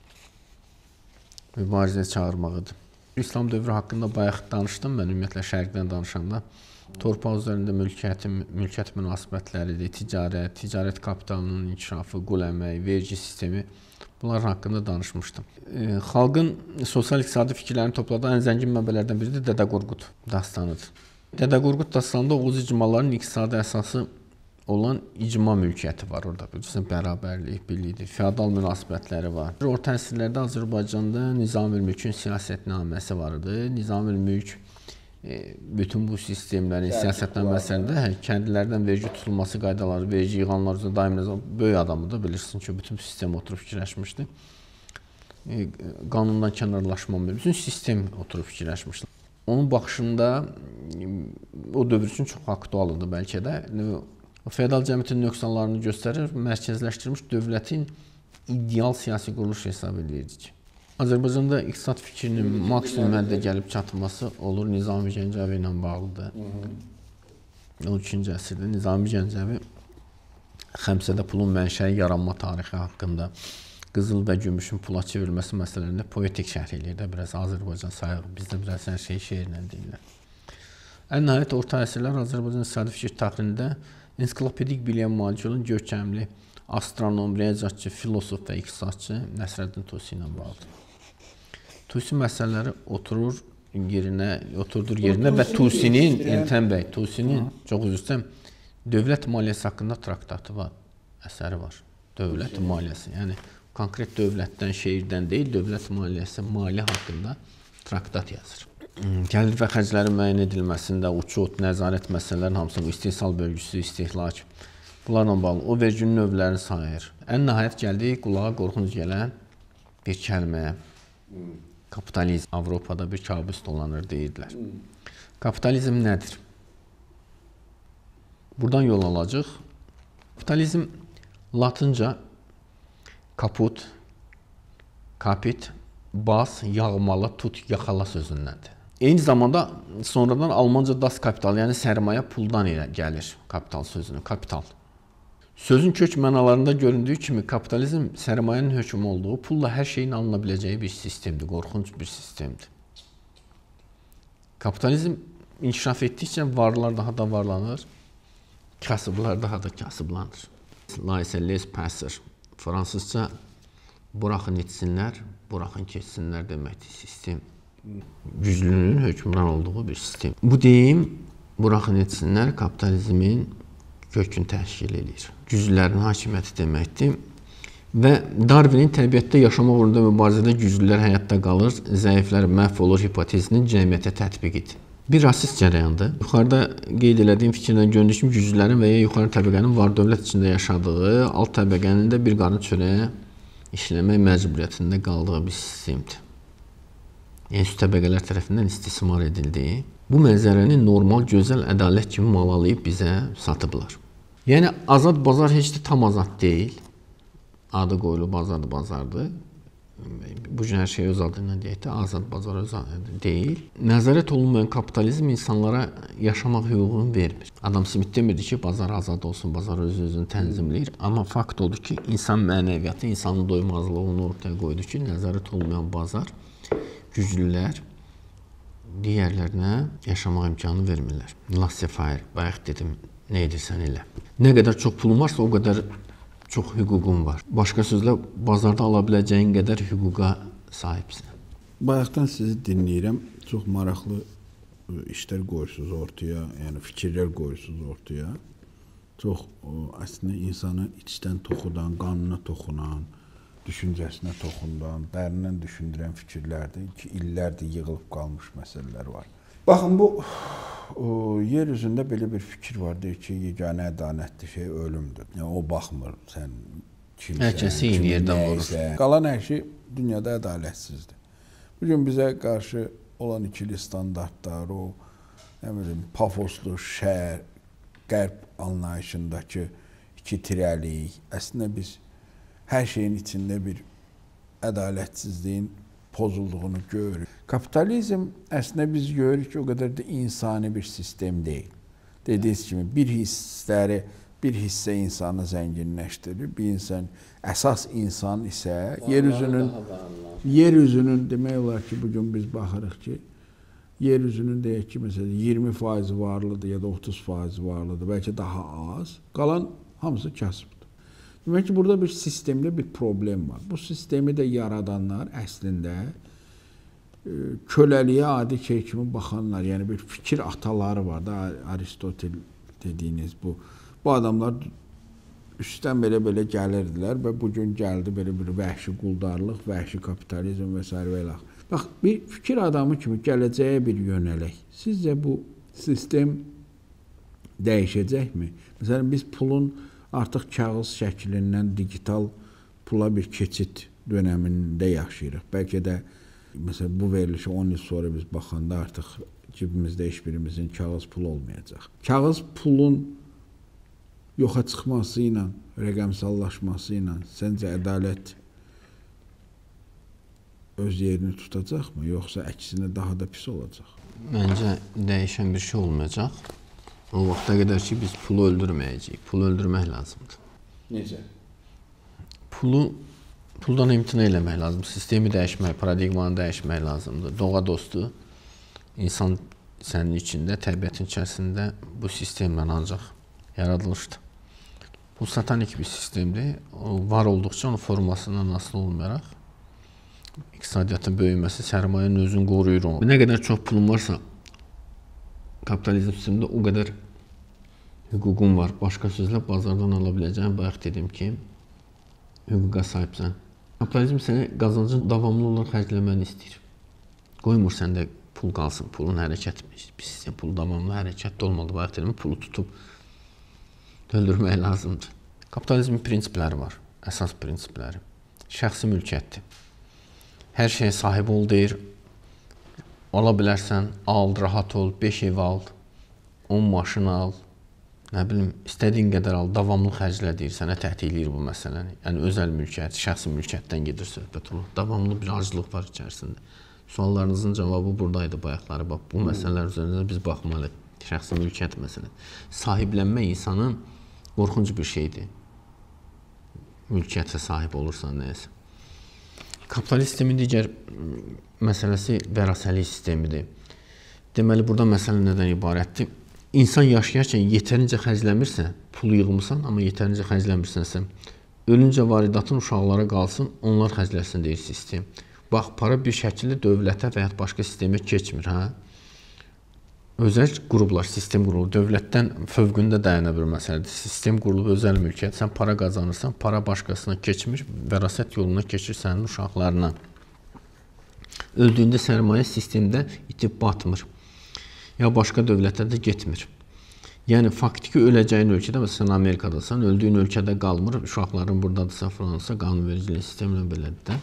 mübarizəyə çağırmağıdır. İslam dövrü haqqında bayaq danışdım, mən ümumiyyətlə şərqdən danışanda. Torpaq üzərində mülkiyyət, mülkiyyət münasibətləridir, ticarət, ticarət kapitalının inkişafı, qul əməyi, vergi sistemi, bunların haqqında danışmışdım. E, xalqın sosial-iqtisadi fikirlərini topladığı ən zəngin mənbələrdən biri də Dədə Qorqud dastanıdır. Dədə Qorqud dastanında Oğuz icmalarının iqtisadi əsası olan icma mülkiyyəti var orada. Bilirsən, bərabərlik, birlikdir, feodal münasibətləri var. Orta əsrlərdə Azərbaycanda Nizamül-Mülkün siyasətnaməsi vardı. Nizamül-Mülk e, bütün bu sistemlərin siyasətnaməsində kəndlilərdən vergi tutulması qaydaları, vergi yığanlar üzrə daim böyük adamıdır. Bilirsin ki, bütün sistem oturub fikirləşmişdi. E, qanundan kənarlaşma, bütün sistem oturub fikirləşmişdi. Onun baxışında o dövr üçün çox aktual idi bəlkə də. Feodal cəmiyyətin nöqsanlarını göstərir, mərkəzləşdirilmiş dövlətin ideal siyasi quruluş hesab edirdik. Azərbaycanda iqtisad fikrinin maksimum həddə gəlib çatması olur Nizami Gəncəvi ilə bağlıdır. on üçüncü əsrdə Nizami Gəncəvi Xəmsədə pulun mənşəyi, yaranma tarixi haqqında, qızıl və gümüşün pula çevrilməsi məsələlərində poetik şərh eləyir də, biraz Azərbaycan sayıq, bizdə biraz hər şey şeirlə deyirlər. Ən nəhayət, orta əsrlər Azərbaycan iqtisadi fikir təxrinində ensiklopedik biliyə malik olan görkəmli astronom, riyaziyyatçı, filosof və iqtisadçı Nəsrəddin Tusi ilə bağlıdır. Tusi məsələləri oturur yerinə, oturdur yerinə və Tusinin, Eltən bəy, Tusinin, çox üzr istəyirəm, dövlət maliyyəsi haqqında traktatı var, əsəri var. Dövlət maliyyəsi, yəni konkret dövlətdən, şeirdən deyil, dövlət maliyyəsi, maliyyə haqqında traktat yazır. Gəlir və xərclərin müəyyən edilməsində uçot, nəzarət məsələlərinin hamısının istehsal bölgüsü, istehlak, bunlarla bağlı o verginin növlərini sayır. Ən nəhayət gəldik qulağa qorxunc gələn bir kəlməyə. Kapitalizm. Avropada bir kabus dolanır deyirdilər. Kapitalizm nədir? Buradan yol alacaq. Kapitalizm latınca kaput, kapit bas, yağmala, tut, yaxala sözündəndir. Eyni zamanda sonradan Almanca das kapital, yəni sərmayə puldan ilə gəlir kapital sözünü, kapital. Sözün kök mənalarında göründüyü kimi kapitalizm sərmayənin hökmü olduğu, pulla hər şeyin alına biləcəyi bir sistemdir, qorxunc bir sistemdir. Kapitalizm inkişaf etdikcə varlar daha da varlanır, kasıblar daha da kasıblanır. Laissez passer, fransızca buraxın etsinlər, buraxın keçsinlər deməkdir sistem. Güclünün hökmran olduğu bir sistem. Bu deyim, buraxın etsinlər, kapitalizmin kökünü təşkil edir. Güclülərin hakimiyyəti deməkdir. Və Darwinin təbiətdə yaşamaq uğrunda mübarizədə güclülər həyatda qalır, zəiflər məhv olur hipotezinin cəmiyyətə tətbiqidir. Bir rasist cərəyandır. Yuxarıda qeyd elədiyim fikirdən görünür ki, güclülərin və ya yuxarı təbəqənin var dövlət içində yaşadığı, alt təbəqənin də bir qarın çörəyə işləmək məcburiyyətində qaldığı bir sistemdir. Yəni, üst təbəqələr tərəfindən istismar edildiyi, bu mənzərəni normal, gözəl, ədalət kimi malalayıb bizə satıblar. Yəni, azad bazar heç də tam azad deyil. Adı qoyulub azad bazardır. Bu gün hər şey öz adından deyək də, azad bazar öz adı deyil. Nəzarət olunmayan kapitalizm insanlara yaşamaq hüququnu vermir. Adam Smith demirdi ki, bazar azad olsun, bazar öz-özünü tənzimləyir. Amma fakt odur ki, insan mənəviyyatı, insanın doymazlığını ortaya qoydu ki, nəzarət olmayan bazar güclülər digərlərinə yaşamaq imkanı vermirlər. Laissez-faire, bayaq dedim, nə edirsən elə. Nə qədər çox pulun varsa, o qədər çox hüququn var. Başqa sözlə, bazarda ala biləcəyin qədər hüquqa sahibsin. Bayaqdan sizi dinləyirəm. Çox maraqlı işlər qoyursunuz ortaya, yəni fikirlər qoyursunuz ortaya. Çox əslində insanı içdən toxudan, qanına toxunan, düşüncəsinə toxundan, dərindən düşündürən fikirlərdir ki, illərdir yığılıb qalmış məsələlər var. Baxın, bu o, yer üzündə belə bir fikir var, deyir ki, yeganə ədalətli şey ölümdür. Yəni, o baxmır, sən kimsən, hər kəsi eyni yerdən vurur. Qalan hər şey dünyada ədalətsizdir. Bugün bizə qarşı olan ikili standartlar, o nə bilim, pafoslu şəhər, qərb anlayışındakı iki tirəlik, əslində biz hər şeyin içində bir ədalətsizliyin pozulduğunu görürük. Kapitalizm əslində biz görürük ki, o qədər də insani bir sistem deyil. Dediyiniz kimi bir hissləri, bir hissə insanı zənginləşdirir. Bir insan, əsas insan isə yeryüzünün, yeryüzünün demək olar ki, bugün biz baxırıq ki, yeryüzünün deyək ki, məsələn, iyirmi faiz varlıdır ya da otuz faiz varlıdır, bəlkə daha az. Qalan hamısı kasıbdır. Demək ki, burada bir sistemdə bir problem var. Bu sistemi də yaradanlar əslində köləliyə adi şey kimi baxanlar, yəni bir fikir ataları var da, Aristotel dediyiniz bu. Bu adamlar üstdən belə-belə gəlirdilər və bugün gəldi belə bir vəhşi quldarlıq, vəhşi kapitalizm və s. və ilə. Bax, bir fikir adamı kimi gələcəyə bir yönələk. Sizcə bu sistem dəyişəcəkmi? Məsələn, biz pulun artıq kağız şəklindən digital pula bir keçid dönəmində yaşayırıq. Bəlkə də məsələn, bu verilişə on il sonra biz baxanda artıq cibimizdə heç birimizin kağız pul olmayacaq. Kağız pulun yoxa çıxması ilə, rəqəmsallaşması ilə səncə ədalət öz yerini tutacaqmı, yoxsa əksinə daha da pis olacaq? Məncə dəyişən bir şey olmayacaq. O vaxta qədər ki, biz pulu öldürməyəcəyik. Pulu öldürmək lazımdır. Necə? Pulu, puldan imtina eləmək lazımdır. Sistemi dəyişmək, paradigmanı dəyişmək lazımdır. Doğa dostu, insan sənin içində, təbiətin içərisində bu sistemlə ancaq yaradılmışdır. Bu satanik bir sistemdir. O, var olduqca onun formasından asılı olmayaraq, iqtisadiyyatın böyüməsi, sərmayənin özünü qoruyur. Nə qədər çox pulun varsa, kapitalizm sistemində o qədər hüququn var. Başqa sözlə, bazardan ala biləcəyin, bayaq dedim ki, hüquqa sahibsən. Kapitalizm səni qazancın davamlı olaraq xərcləməni istəyir. Qoymur səndə pul qalsın, pulun hərəkət, bir sistem pul davamlı hərəkətdə olmalı. Bayaq dedim, pulu tutub öldürmək lazımdır. Kapitalizmin prinsipləri var, əsas prinsipləri. Şəxsi mülkiyyətdir. Hər şeyə sahib ol deyir. Ala bilərsən, al, rahat ol, beş ev al, on maşın al, nə bilim, istədiyin qədər al, davamlı xərclə deyir, sənə təhdid bu məsələni. Yəni, özəl mülkiyyət, şəxsi mülkiyyətdən gedir söhbət olur. Davamlı bir acılıq var içərisində. Suallarınızın cavabı buradaydı bayaqları. Bax, bu məsələlər üzərində biz baxmalıyıq. Şəxsi mülkiyyət məsələsi. Sahiblənmə insanın qorxunc bir şeydir. Mülkiyyətə sahib olursan nəyəsə. Kapitalist sistemin digər məsələsi vərəsəlik sistemidir. Deməli, burada məsələ nədən ibarətdir? İnsan yaşayarkən yetərincə xərcləmirsə, pul yığmısan, amma yetərincə xərcləmirsənsə, ölüncə varidatın uşaqlara qalsın, onlar xərcləsin deyir sistem. Bax, para bir şəkildə dövlətə və ya başqa sistemə keçmir, hə? Özəl qurublar, sistem qurulur. Dövlətdən fövqündə dayana bir məsələdir. Sistem qurulub, özəl mülkiyyət. Sən para qazanırsan, para başqasına keçmir, vərasət yoluna keçir sənin uşaqlarına. Öldüyündə sərmayə sistemdə itib batmır. Ya başqa dövlətlərdə getmir. Yəni, faktiki öləcəyin ölkədə, məsələn, Amerikadasan, öldüyün ölkədə qalmır, uşaqların buradadırsa, Fransa, qanunvericiliyin sistemlə belədir də.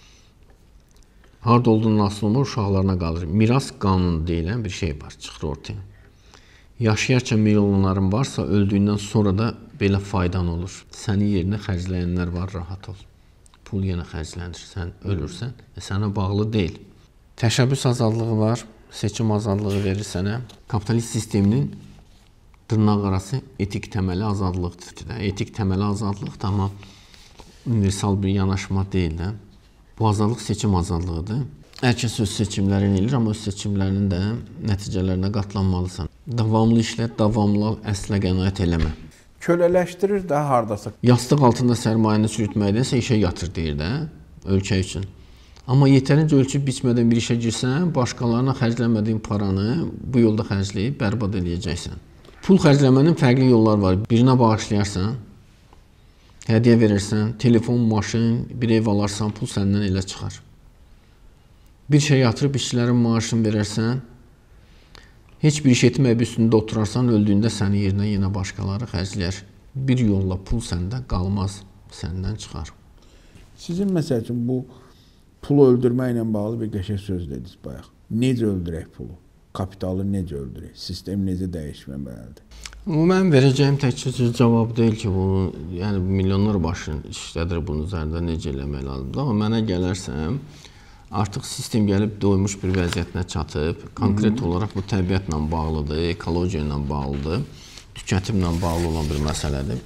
Harada olduğunun asılı olmur, uşaqlarına qalır. Miras qanunu deyilən bir şey var, çıxır ortaya. Yaşayarkən milyonların varsa, öldüyündən sonra da belə faydan olur. Sənin yerinə xərcləyənlər var, rahat ol. Pul yenə xərclənir, sən ölürsən, e, sənə bağlı deyil. Təşəbbüs azadlığı var, seçim azadlığı verir sənə. Kapitalist sisteminin dırnaq arası etik təməli azadlıqdır. Etik təməli azadlıq da, amma universal bir yanaşma deyil də. Bu azadlıq seçim azadlığıdır. Hər kəs öz seçimlərini edir, amma öz seçimlərinin də nəticələrinə qatlanmalısan. Davamlı işlə, davamlı əslə qənaət eləmə. Kölələşdirir də hardasa. Yastıq altında sərmayəni çürütməkdənsə işə yatır deyir də, ölkə üçün. Amma yetərincə ölçüb biçmədən bir işə girsən, başqalarına xərcləmədiyin paranı bu yolda xərcləyib bərbad eləyəcəksən. Pul xərcləmənin fərqli yolları var. Birinə bağışlayarsan, hədiyyə verirsən, telefon, maşın, bir ev alarsan, pul səndən elə çıxar. Bir şey yatırıb işçilərin maaşını verərsən, heç bir iş etməyib üstündə oturarsan, öldüyündə sənin yerinə yenə başqaları xərcləyər. Bir yolla pul səndə qalmaz, səndən çıxar. Sizin məsəl üçün bu pulu öldürməklə bağlı bir qəşəng söz dediniz bayaq. Necə öldürək pulu? Kapitalı necə öldürək? Sistem necə dəyişməməlidir? Bu, mən verəcəyim təkcə cavab deyil ki, bu, yəni milyonlar başın işlədir bunun üzərində necə eləmək lazımdır. Amma mənə gələrsəm, artıq sistem gəlib doymuş bir vəziyyətinə çatıb, konkret olaraq bu təbiətlə bağlıdır, ekologiya ilə bağlıdır, tüketimlə bağlı olan bir məsələdir.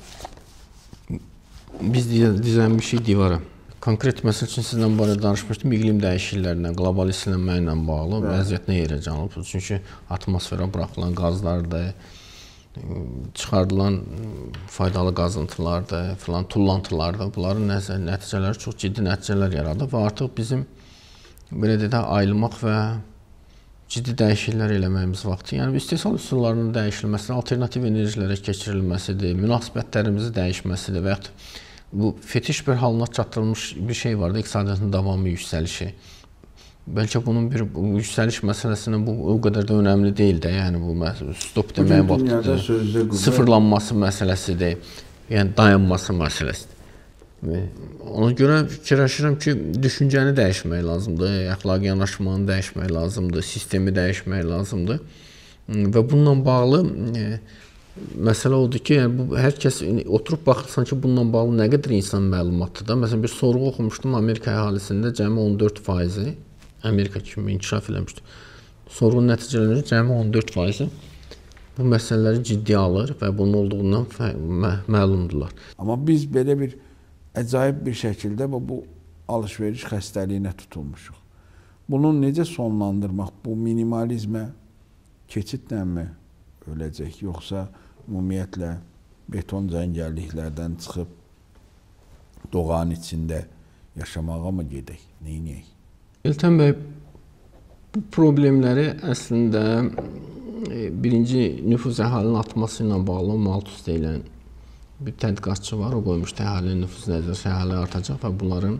Biz dizənmişik divara. Konkret məsəl üçün sizdən barədə danışmışdım, iqlim dəyişikliklərindən, qlobal islənmə ilə bağlı vəziyyətinə yerə canılıb. Çünki atmosferə buraxılan qazlardır, çıxardılan faydalı qazıntılardır, filan tullantılardır. Bunların nəticələri çox ciddi nəticələr yaradır və artıq bizim belə dedə ayılmaq və ciddi dəyişikliklər eləməyimiz vaxtı. Yəni, istehsal üsullarının dəyişilməsi, alternativ enerjilərə keçirilməsidir, münasibətlərimizi dəyişməsidir və yaxud bu fetiş bir halına çatdırılmış bir şey vardı, iqtisadiyyatın davamlı yüksəlişi. Bəlkə bunun bir yüksəliş məsələsinin bu o qədər də önəmli deyil də, yəni bu stop deməyə vaxtıdır, sıfırlanması məsələsidir, yəni dayanması məsələsidir. Ona görə fikirləşirəm ki, düşüncəni dəyişmək lazımdır, əxlaqi yanaşmanı dəyişmək lazımdır, sistemi dəyişmək lazımdır və bununla bağlı məsələ odur ki, hər kəs oturub baxırsan ki, bununla bağlı nə qədər insan məlumatdır da. Məsələn, bir sorğu oxumuşdum, Amerika əhalisində cəmi on dörd faizi, Amerika kimi inkişaf eləmişdir. Sorğunun nəticələri cəmi on dörd faizi bu məsələləri ciddiyə alır və bunun olduğundan məlumdurlar. Amma biz belə bir əcaib bir şəkildə bu alış-veriş xəstəliyinə tutulmuşuq. Bunu necə sonlandırmaq, bu minimalizmə keçidlənmi öləcək, yoxsa ümumiyyətlə beton cəngəlliklərdən çıxıb doğanın içində yaşamağa mı gedək, neyniyək? İltəm bəy, bu problemləri əslində birinci nüfuz əhalinin artması ilə bağlı Malthus deyilən bir tədqiqatçı var, o qoymuşdu əhalinin nüfuz nəzərsə əhali artacaq və bunların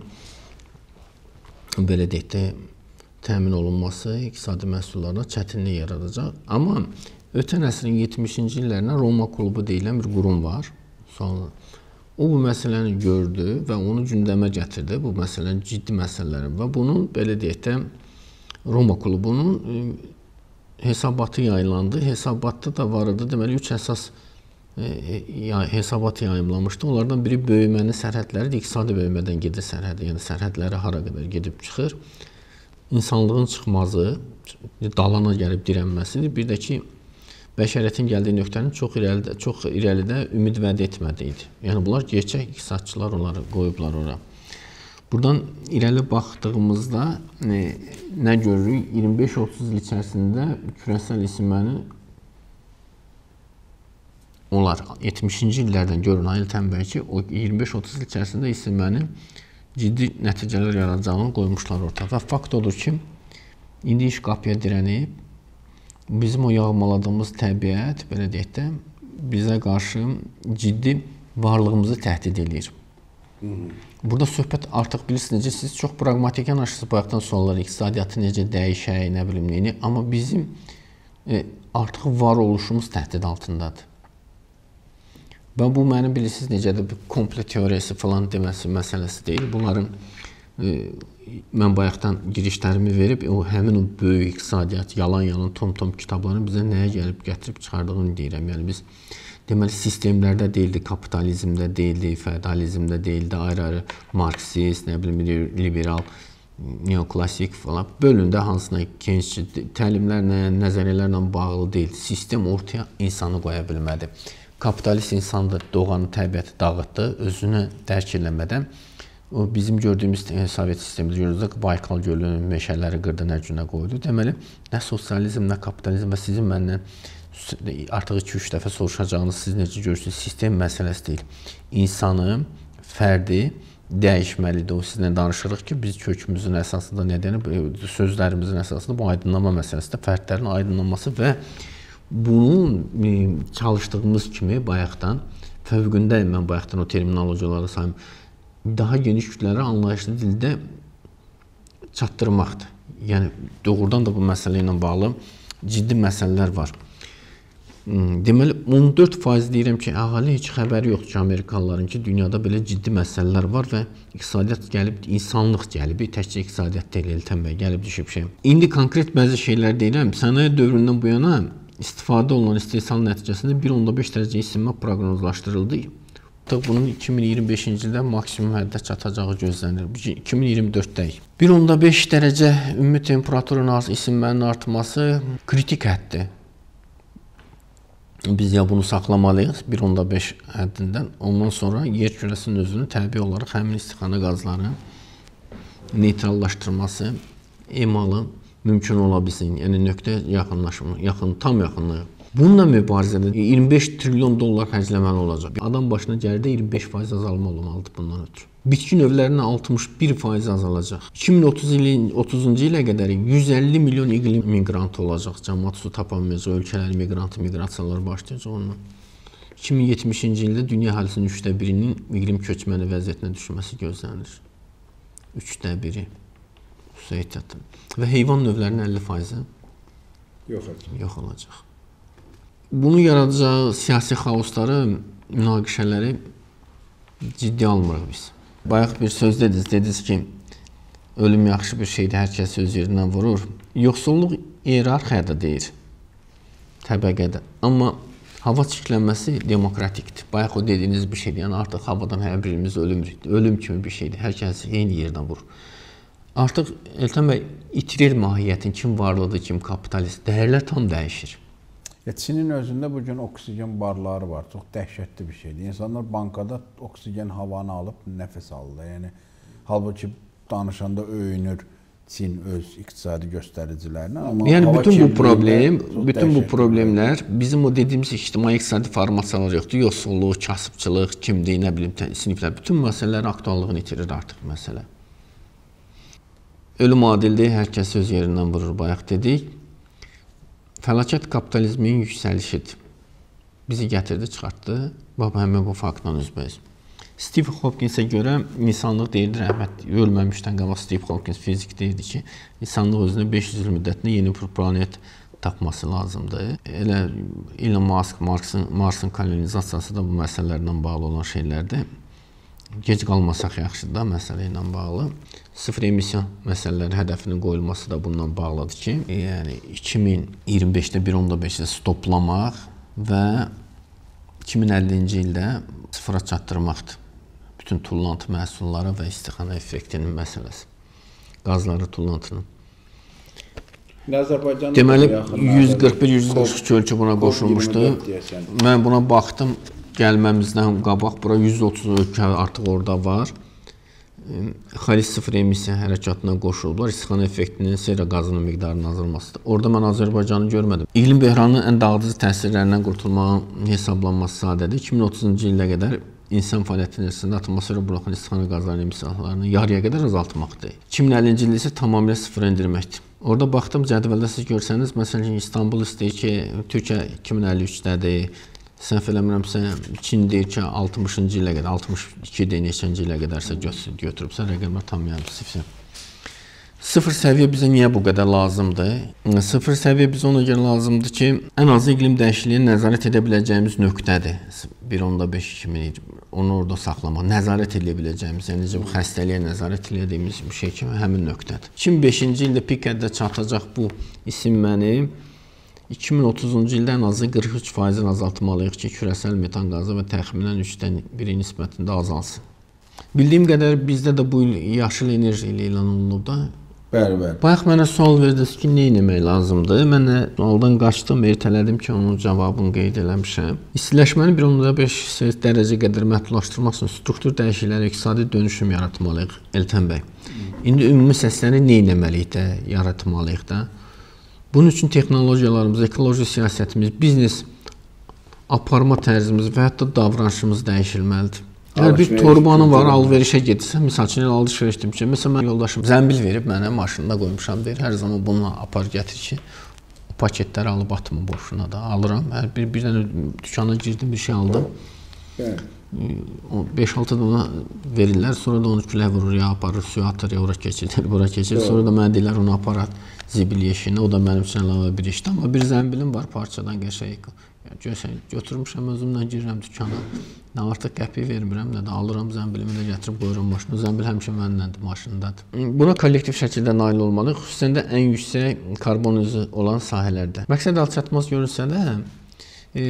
belə deyək də təmin olunması iqtisadi məhsullarına çətinlik yaradacaq. Amma ötən əsrin yetmişinci illərinə Roma klubu deyilən bir qurum var. Sonra o bu məsələni gördü və onu gündəmə gətirdi. Bu məsələnin ciddi məsələləri və bunun belə deyək də Roma klubunun hesabatı yayılandı. Hesabatda da var idi. Deməli, üç əsas ya hesabat yayımlamışdı. Onlardan biri böyümənin sərhədləri, iqtisadi böyümədən gedir sərhədə, yəni sərhədləri hara qədər gedib çıxır. İnsanlığın çıxmazı, dalana gəlib dirənməsidir. Bir də ki, bəşəriyyətin gəldiyi nöqtənin çox irəlidə, çox irəlidə ümid vəd etmədiydi. Yəni bunlar gerçək iqtisadçılar onları qoyublar ora. Buradan irəli baxdığımızda nə, nə görürük? iyirmi beş otuz il içərisində küresel isinmənin onlar yetmişinci illərdən görün Nail Tənbəy ki, o iyirmi beş otuz il içərisində isinmənin ciddi nəticələr yaradacağını qoymuşlar ortada. Və fakt odur ki, indi iş qapıya dirənib, bizim o yağmaladığımız təbiət, belə deyək də, bizə qarşı ciddi varlığımızı təhdid edir. Burada söhbət artıq bilirsiniz, siz çox pragmatik yanaşırsınız, bayaqdan suallar, iqtisadiyyatı necə dəyişək, nə bilim neyini, amma bizim e, artıq var oluşumuz təhdid altındadır. Və bu mənim bilirsiniz necədir, bir komple teoriyası falan deməsi məsələsi deyil. Bunların e, mən bayaqdan girişlərimi verib, o həmin o böyük iqtisadiyyat, yalan-yalan, tom-tom kitabların bizə nəyə gəlib gətirib çıxardığını deyirəm. Yəni biz deməli sistemlərdə deyildi, kapitalizmdə deyildi, feodalizmdə deyildi, ayrı-ayrı marksist, nə bilim liberal, neoklasik falan bölündə hansına geniş təlimlərlə, nəzəriyyələrlə bağlı deyil. Sistem ortaya insanı qoya bilmədi. Kapitalist insandır, doğanı, təbiəti dağıtdı, özünü dərk eləmədən. O bizim gördüyümüz Sovet sistemində görürüz, Baykal gölünün meşələri qırdı, nə günə qoydu. Deməli, nə sosializm, nə kapitalizm və sizin məndən artıq iki üç dəfə soruşacağınız, siz necə görürsünüz, sistem məsələsi deyil. İnsanı, fərdi dəyişməlidir. O sizinlə danışırıq ki, biz kökümüzün əsasında nədəni, sözlərimizin əsasında bu aydınlanma məsələsində fərdlərin aydınlanması və bunun çalışdığımız kimi bayaqdan, fövqündəyim mən bayaqdan o terminologiyaları sayım, daha geniş kütlələri anlayışlı dildə çatdırmaqdır. Yəni, doğrudan da bu məsələ ilə bağlı ciddi məsələlər var. Deməli, on dörd faiz deyirəm ki, əhali heç xəbəri yoxdur ki, Amerikalıların ki, dünyada belə ciddi məsələlər var və iqtisadiyyat gəlib, insanlıq gəlib, təkcə iqtisadiyyat deyil, Eltənbəy gəlib düşüb şey. İndi konkret bəzi şeylər deyirəm, sənaye dövründən bu yana istifadə olunan istehsal nəticəsində bir nöqtə beş dərəcə isinmə proqnozlaşdırıldı. Bunun iki min iyirmi beşinci ildə maksimum həddə çatacağı gözlənir. iki min iyirmi dörddəyik. bir nöqtə beş dərəcə ümumi temperaturun isinmənin artması kritik həddir. Biz ya bunu saxlamalıyıq bir nöqtə beş həddindən. Ondan sonra yer kürəsinin özünü təbii olaraq həmin istixana qazlarının neytrallaşdırması, emalı mümkün ola bilsin. Yəni nöqtə yaxınlaşma, yaxın, tam yaxınlığı. Bununla mübarizədə iyirmi beş trilyon dollar xərcləməli olacaq. Adam başına gəlirdə iyirmi beş faiz azalma olmalıdır bundan ötürü. Bitki növlərinin altmış bir faiz azalacaq. iki min otuzuncu ilə qədər yüz əlli milyon iqlim miqrantı olacaq. Cəmaət su tapamayacaq, ölkələr miqrantı, miqrasiyalar başlayacaq onunla. iki min yetmişinci ildə dünya əhalisinin üçdə birinin iqlim köçməni vəziyyətinə düşməsi gözlənilir. üçdə biri. Və heyvan növlərinin əlli faizi yox, yox olacaq. Bunu yaradacağı siyasi xaosları, münaqişələri ciddi almırıq biz. Bayaq bir söz dediniz, dediniz ki, ölüm yaxşı bir şeydir, hər kəs öz yerindən vurur. Yoxsulluq iyerarxiyada deyir, təbəqədə. Amma hava çirklənməsi demokratikdir. Bayaq o dediyiniz bir şeydir, yəni artıq havadan hər birimiz ölümürük. Ölüm kimi bir şeydir, hər kəs eyni yerdən vurur. Artıq Eltənbəy itirir mahiyyətin, kim varlıdır, kim kapitalist, dəyərlər tam dəyişir. Çinin özündə bugün oksigen barları var, çox dəhşətli bir şeydir. İnsanlar bankada oksigen havanı alıb nəfəs alırlar. Yəni, halbuki danışanda öyünür Çin öz iqtisadi göstəricilərinə. Yəni, bütün bu problem, bütün bu problemlər bizim o dediyimiz ictimai iqtisadi formasyalar yoxdur. Yoxsulluq, kasıbçılıq, kimdir, nə bilim, siniflər. Bütün məsələlərin aktuallığını itirir artıq məsələ. Ölüm adildir, hər kəs öz yerindən vurur, bayaq dedik. Fəlakət kapitalizmin yüksəlişidir. Bizi gətirdi, çıxartdı. Baba, həmin bu faktdan üzbəyiz. Steve Hopkinsə görə insanlıq deyildi, rəhmət, ölməmişdən qabaq Steve Hopkins fizik deyildi ki, insanlıq özünə beş yüz il müddətində yeni bir planet tapması lazımdır. Elə Elon Musk, Marsın, Marsın kolonizasiyası da bu məsələlərlə bağlı olan şeylərdir. Gec qalmasaq yaxşıdır da məsələ ilə bağlı. Sıfır emisyon məsələləri hədəfinin qoyulması da bundan bağlıdır ki, yəni iki min iyirmi beşdə bir nöqtə beşdə stoplamaq və iki min əllinci ildə sıfıra çatdırmaqdır. Bütün tullantı məhsulları və istixana effektinin məsələsi. Qazları tullantının. Deməli, yüz qırx bir yüz qırx iki ölkə buna qoşulmuşdu. Mən buna baxdım, gəlməmizdən qabaq, bura yüz otuz ölkə artıq orada var. Xaliç sıfır emissiya hərəkatına qoşulublar. İstixana effektinin sera qazının miqdarının azalmasıdır. Orada mən Azərbaycanı görmədim. İqlim böhranının ən dağıdıcı təsirlərindən qurtulmağın hesablanması sadədir. iki min otuzuncu ilə qədər insan fəaliyyəti nəticəsində atmosferə buraxılan istixana qazlarının emissiyalarını yarıya qədər azaltmaqdır. iki min əllinci ildə isə tamamilə sıfıra endirməkdir. Orada baxdım, cədvəldə siz görsəniz, məsələn, İstanbul istəyir ki, Türkiyə iki min əlli üçdədir. Səhv eləmirəmsə, Çin deyir ki, altmışıncı ilə qədər, altmış iki neçənci ilə qədərsə götürübsə, rəqəmlər tam yəni sıfır səviyyə bizə niyə bu qədər lazımdır? Sıfır səviyyə bizə ona görə lazımdır ki, ən azı iqlim dəyişikliyini nəzarət edə biləcəyimiz nöqtədir. bir nöqtə beş kimi onu orada saxlamaq, nəzarət edə biləcəyimiz, yəni bu xəstəliyə nəzarət edədiyimiz bir şey kimi həmin nöqtədir. iki min beşinci ildə pik həddə çatacaq bu isinməni iki min otuzuncu ildə ən azı qırx üç faizən azaltmalıyıq ki, kürəsəl metan qazı və təxminən üçdən biri nisbətində azalsın. Bildiyim qədər bizdə də bu il yaşıl enerji ilə elan olunub da. Bəli, bəli. Bayaq mənə sual verdiniz ki, nə etmək lazımdır? Mən də sualdan qaçdım, ertələdim ki, onun cavabını qeyd eləmişəm. İstiləşməni bir nöqtə beş dərəcə qədər məhdudlaşdırmaq üçün struktur dəyişiklikləri, iqtisadi dönüşüm yaratmalıyıq, Eltən bəy. İndi ümumi səsləri nə etməliyik də, yaratmalıyıq da? Bunun üçün texnologiyalarımız, ekoloji siyasətimiz, biznes aparma tərzimiz və hətta davranışımız dəyişilməlidir. Yəni bir torbanı var, alverişə gedirsə, misal üçün alış-veriş demişəm. Məsələn, mən yoldaşım zəmbil verib mənə, maşında qoymuşam, deyir, hər zaman bununla apar gətir ki, o paketləri alıb atma boşuna da. Alıram, hər bir, bir dənə dükana girdim, bir şey aldım. beş altı dana verirlər, sonra da onu külə vurur, ya aparır, suya atır, ya ora keçirir, bura keçirir. Sonra da mənə deyirlər, onu aparat zibil yeşiyinə, o da mənim üçün əlavə bir işdir. Amma bir zəmbilim var, parçadan qəşəng. Götürmüşəm, özümlə girirəm dükana. Nə artıq qəpik vermirəm, nə də alıram zəmbilimi də gətirib qoyuram maşına. Zəmbil həmişə mənimlədir, maşındadır. Buna kollektiv şəkildə nail olmalıyıq, xüsusən də ən yüksək karbon izi olan sahələrdə. Məqsəd alçatmaz görünsə də, e,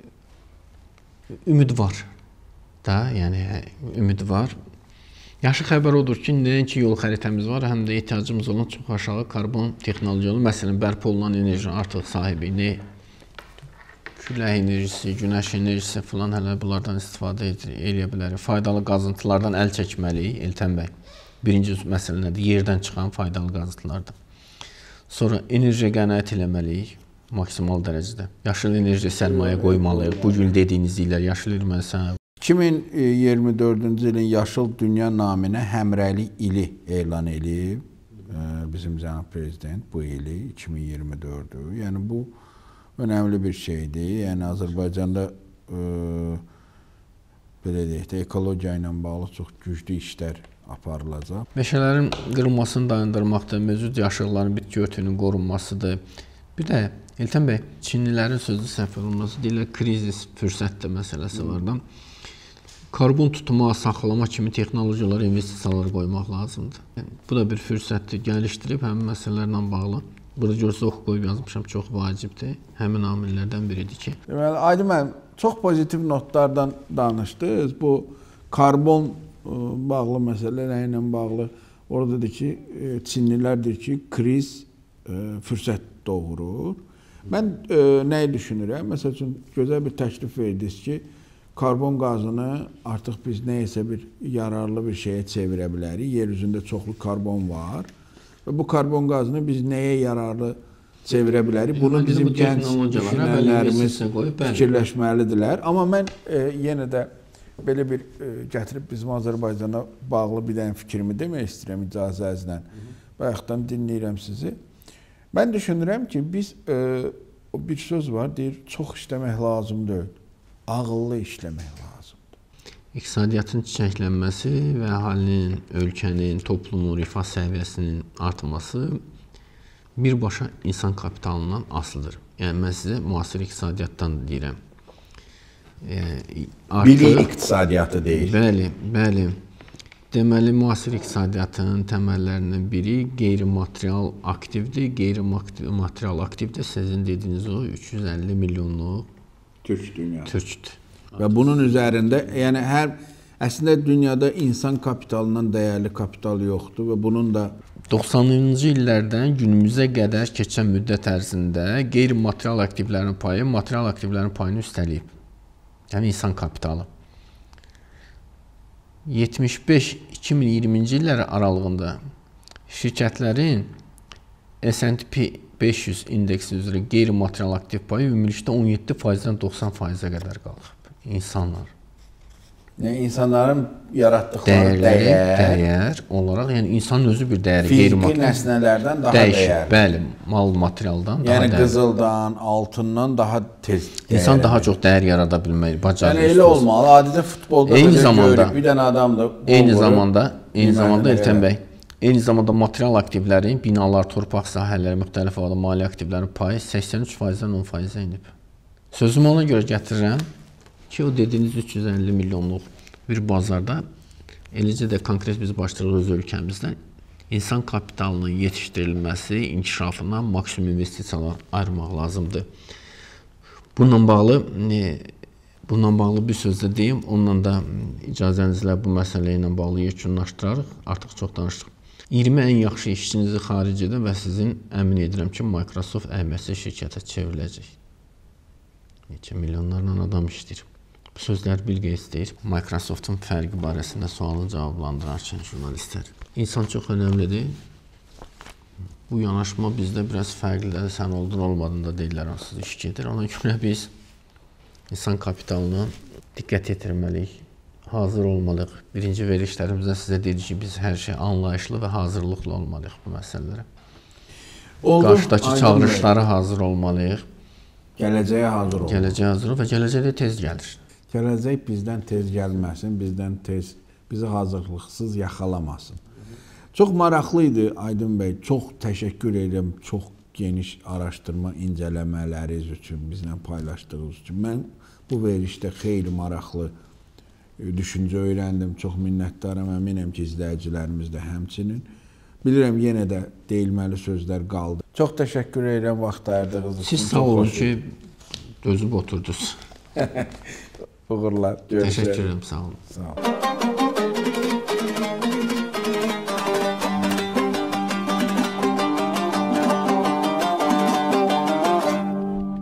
ümid var da, yəni ümid var. Yaxşı xəbər odur ki, nəinki yol xəritəmiz var, həm də ehtiyacımız olan çox aşağı karbon texnologiyalı, məsələn, bərpa olunan enerji artıq sahibini, külək enerjisi, günəş enerjisi filan hələ bunlardan istifadə edə bilərik. Faydalı qazıntılardan əl çəkməliyik, Eltən bəy. Birinci məsələ nədir? Yerdən çıxan faydalı qazıntılardan. Sonra enerjiyə qənaət eləməliyik maksimal dərəcədə. Yaşıl enerji sərmayə qoymalıyıq. Bu gün dediyiniz illər yaşıl erməni iki min iyirmi dördüncü ilin Yaşıl Dünya naminə həmrəylik ili elan edib bizim cənab prezident bu ili iki min iyirmi dördü. Yəni bu önəmli bir şeydir. Yəni Azərbaycanda e, belə deyək də ekologiya ilə bağlı çox güclü işlər aparılacaq. Meşələrin qırılmasını dayandırmaqdır, mövcud yaşılların bitki örtüyünün qorunmasıdır. Bir də Eltən bəy, Çinlilərin sözü səhv olması deyirlər, krizis, fürsətdir məsələsi var da. Karbon tutma, saxlama kimi texnologiyalara investisiyalar qoymaq lazımdır. Yəni, bu da bir fürsətdir, gəlişdirib həmin məsələlərlə bağlı. Burada görsə oxu qoyub yazmışam, çox vacibdir. Həmin amillərdən biridir ki. Deməli, Aydın müəllim, çox pozitiv notlardan danışdınız. Bu karbon bağlı məsələlə ilə bağlı. Oradadır ki, Çinlilər deyir ki, kriz fürsət doğurur. Mən nəyi düşünürəm? Məsəl üçün, gözəl bir təklif verdiniz ki, karbon qazını artıq biz nəyəsə bir yararlı bir şeyə çevirə bilərik. Yer üzündə çoxlu karbon var. Və bu karbon qazını biz nəyə yararlı çevirə bilərik? Bunu bizim gənc düşünənlərimiz fikirləşməlidirlər. Amma mən e, yenə də belə bir e, gətirib bizim Azərbaycana bağlı bir dənə fikrimi demək istəyirəm icazənizlə. Bayaqdan dinləyirəm sizi. Mən düşünürəm ki, biz e, o bir söz var, deyir, çox işləmək lazım deyil. Ağıllı işləmək lazımdır. İqtisadiyyatın çiçəklənməsi və əhalinin, ölkənin, toplumun rifah səviyyəsinin artması birbaşa insan kapitalından asılıdır. Yəni, mən sizə müasir iqtisadiyyatdan deyirəm. E, Bilik iqtisadiyyatı deyil. Bəli, bəli. Deməli, müasir iqtisadiyyatın təməllərindən biri qeyri-material aktivdir. Qeyri-material aktivdə sizin dediyiniz o üç yüz əlli milyonluq Türk dünyası. Türkdür. Və bunun üzərində, yəni hər əslində dünyada insan kapitalından dəyərli kapital yoxdur və bunun da doxsanıncı illərdən günümüzə qədər keçən müddət ərzində qeyri-material aktivlərin payı material aktivlərin payını üstələyib. Yəni insan kapitalı. yetmiş beş iki min iyirminci illəri aralığında şirkətlərin S and P beş yüz indeksi üzrə qeyri-material aktiv payı ümumilikdə on yeddi faizdən doxsan faizə qədər qalxıb. İnsanlar. Yəni insanların yaratdıqları dəyərləri, dəyər, dəyər olaraq, yəni insanın özü bir dəyəri fiziki qeyri-material nəsnələrdən daha dəyişib. dəyərli. Bəli, mal materialdan Yəni daha dəyərli. qızıldan, altından daha tez dəyərli. İnsan daha çox dəyər yarada bilmək, bacarır. Yəni elə olmalı. Adidə futbolda eyni belə zamanda, görürük. Bir dənə adam da eyni zamanda, eyni zamanda Bilməm, Eltən bəy, eyni zamanda material aktivlərin, binalar, torpaq sahələri, müxtəlif halda maliyyə aktivlərin payı səksən üç faizdən on faizə enib. Sözümü ona görə gətirirəm ki, o dediyiniz üç yüz əlli milyonluq bir bazarda, eləcə də konkret biz başlayırıq öz ölkəmizdən insan kapitalının yetişdirilməsi, inkişafına maksimum investisiyalar ayırmaq lazımdır. Bununla bağlı bununla bağlı bir söz də deyim, onunla da icazənizlə bu məsələ ilə bağlı yekunlaşdırarıq. Artıq çox danışdıq. iyirmi ən yaxşı işçinizi xaricdə və sizin əmin edirəm ki, Microsoft əməsi şirkətə çevriləcək. Neçə milyonlarla adam işləyir. Bu sözlər Bill Gates deyir. Microsoftun fərqi barəsində sualını cavablandırarkən jurnalistlər. İnsan çox önəmlidir. Bu yanaşma bizdə biraz fərqlidir. Sən oldun, olmadın da deyirlər, onsuz iş gedir. Ona görə biz insan kapitalına diqqət yetirməliyik. Hazır olmalıyıq. Birinci verilişlərimizdə sizə dedik ki, biz hər şey anlayışlı və hazırlıqlı olmalıyıq bu məsələlərə. Qarşıdakı çağırışlara hazır olmalıyıq. Gələcəyə hazır olmalıyıq. Gələcəyə hazır olmalıyıq və gələcəkdə tez gəlir. Gələcək bizdən tez gəlməsin, bizdən tez, bizi hazırlıqsız yaxalamasın. Çox maraqlı idi Aydın bəy, çox təşəkkür edirəm, çox geniş araşdırma, incələmələriniz üçün, bizlə paylaşdığınız üçün. Mən bu verilişdə xeyli maraqlı düşüncə öyrəndim, çox minnətdaram, əminəm ki, izləyicilərimiz də həmçinin. Bilirəm, yenə də deyilməli sözlər qaldı. Çox təşəkkür edirəm vaxt ayırdığınız üçün. Siz sağ olun ki, dözüb oturdunuz. Uğurlar. Təşəkkür edirəm, sağ olun. Sağ olun.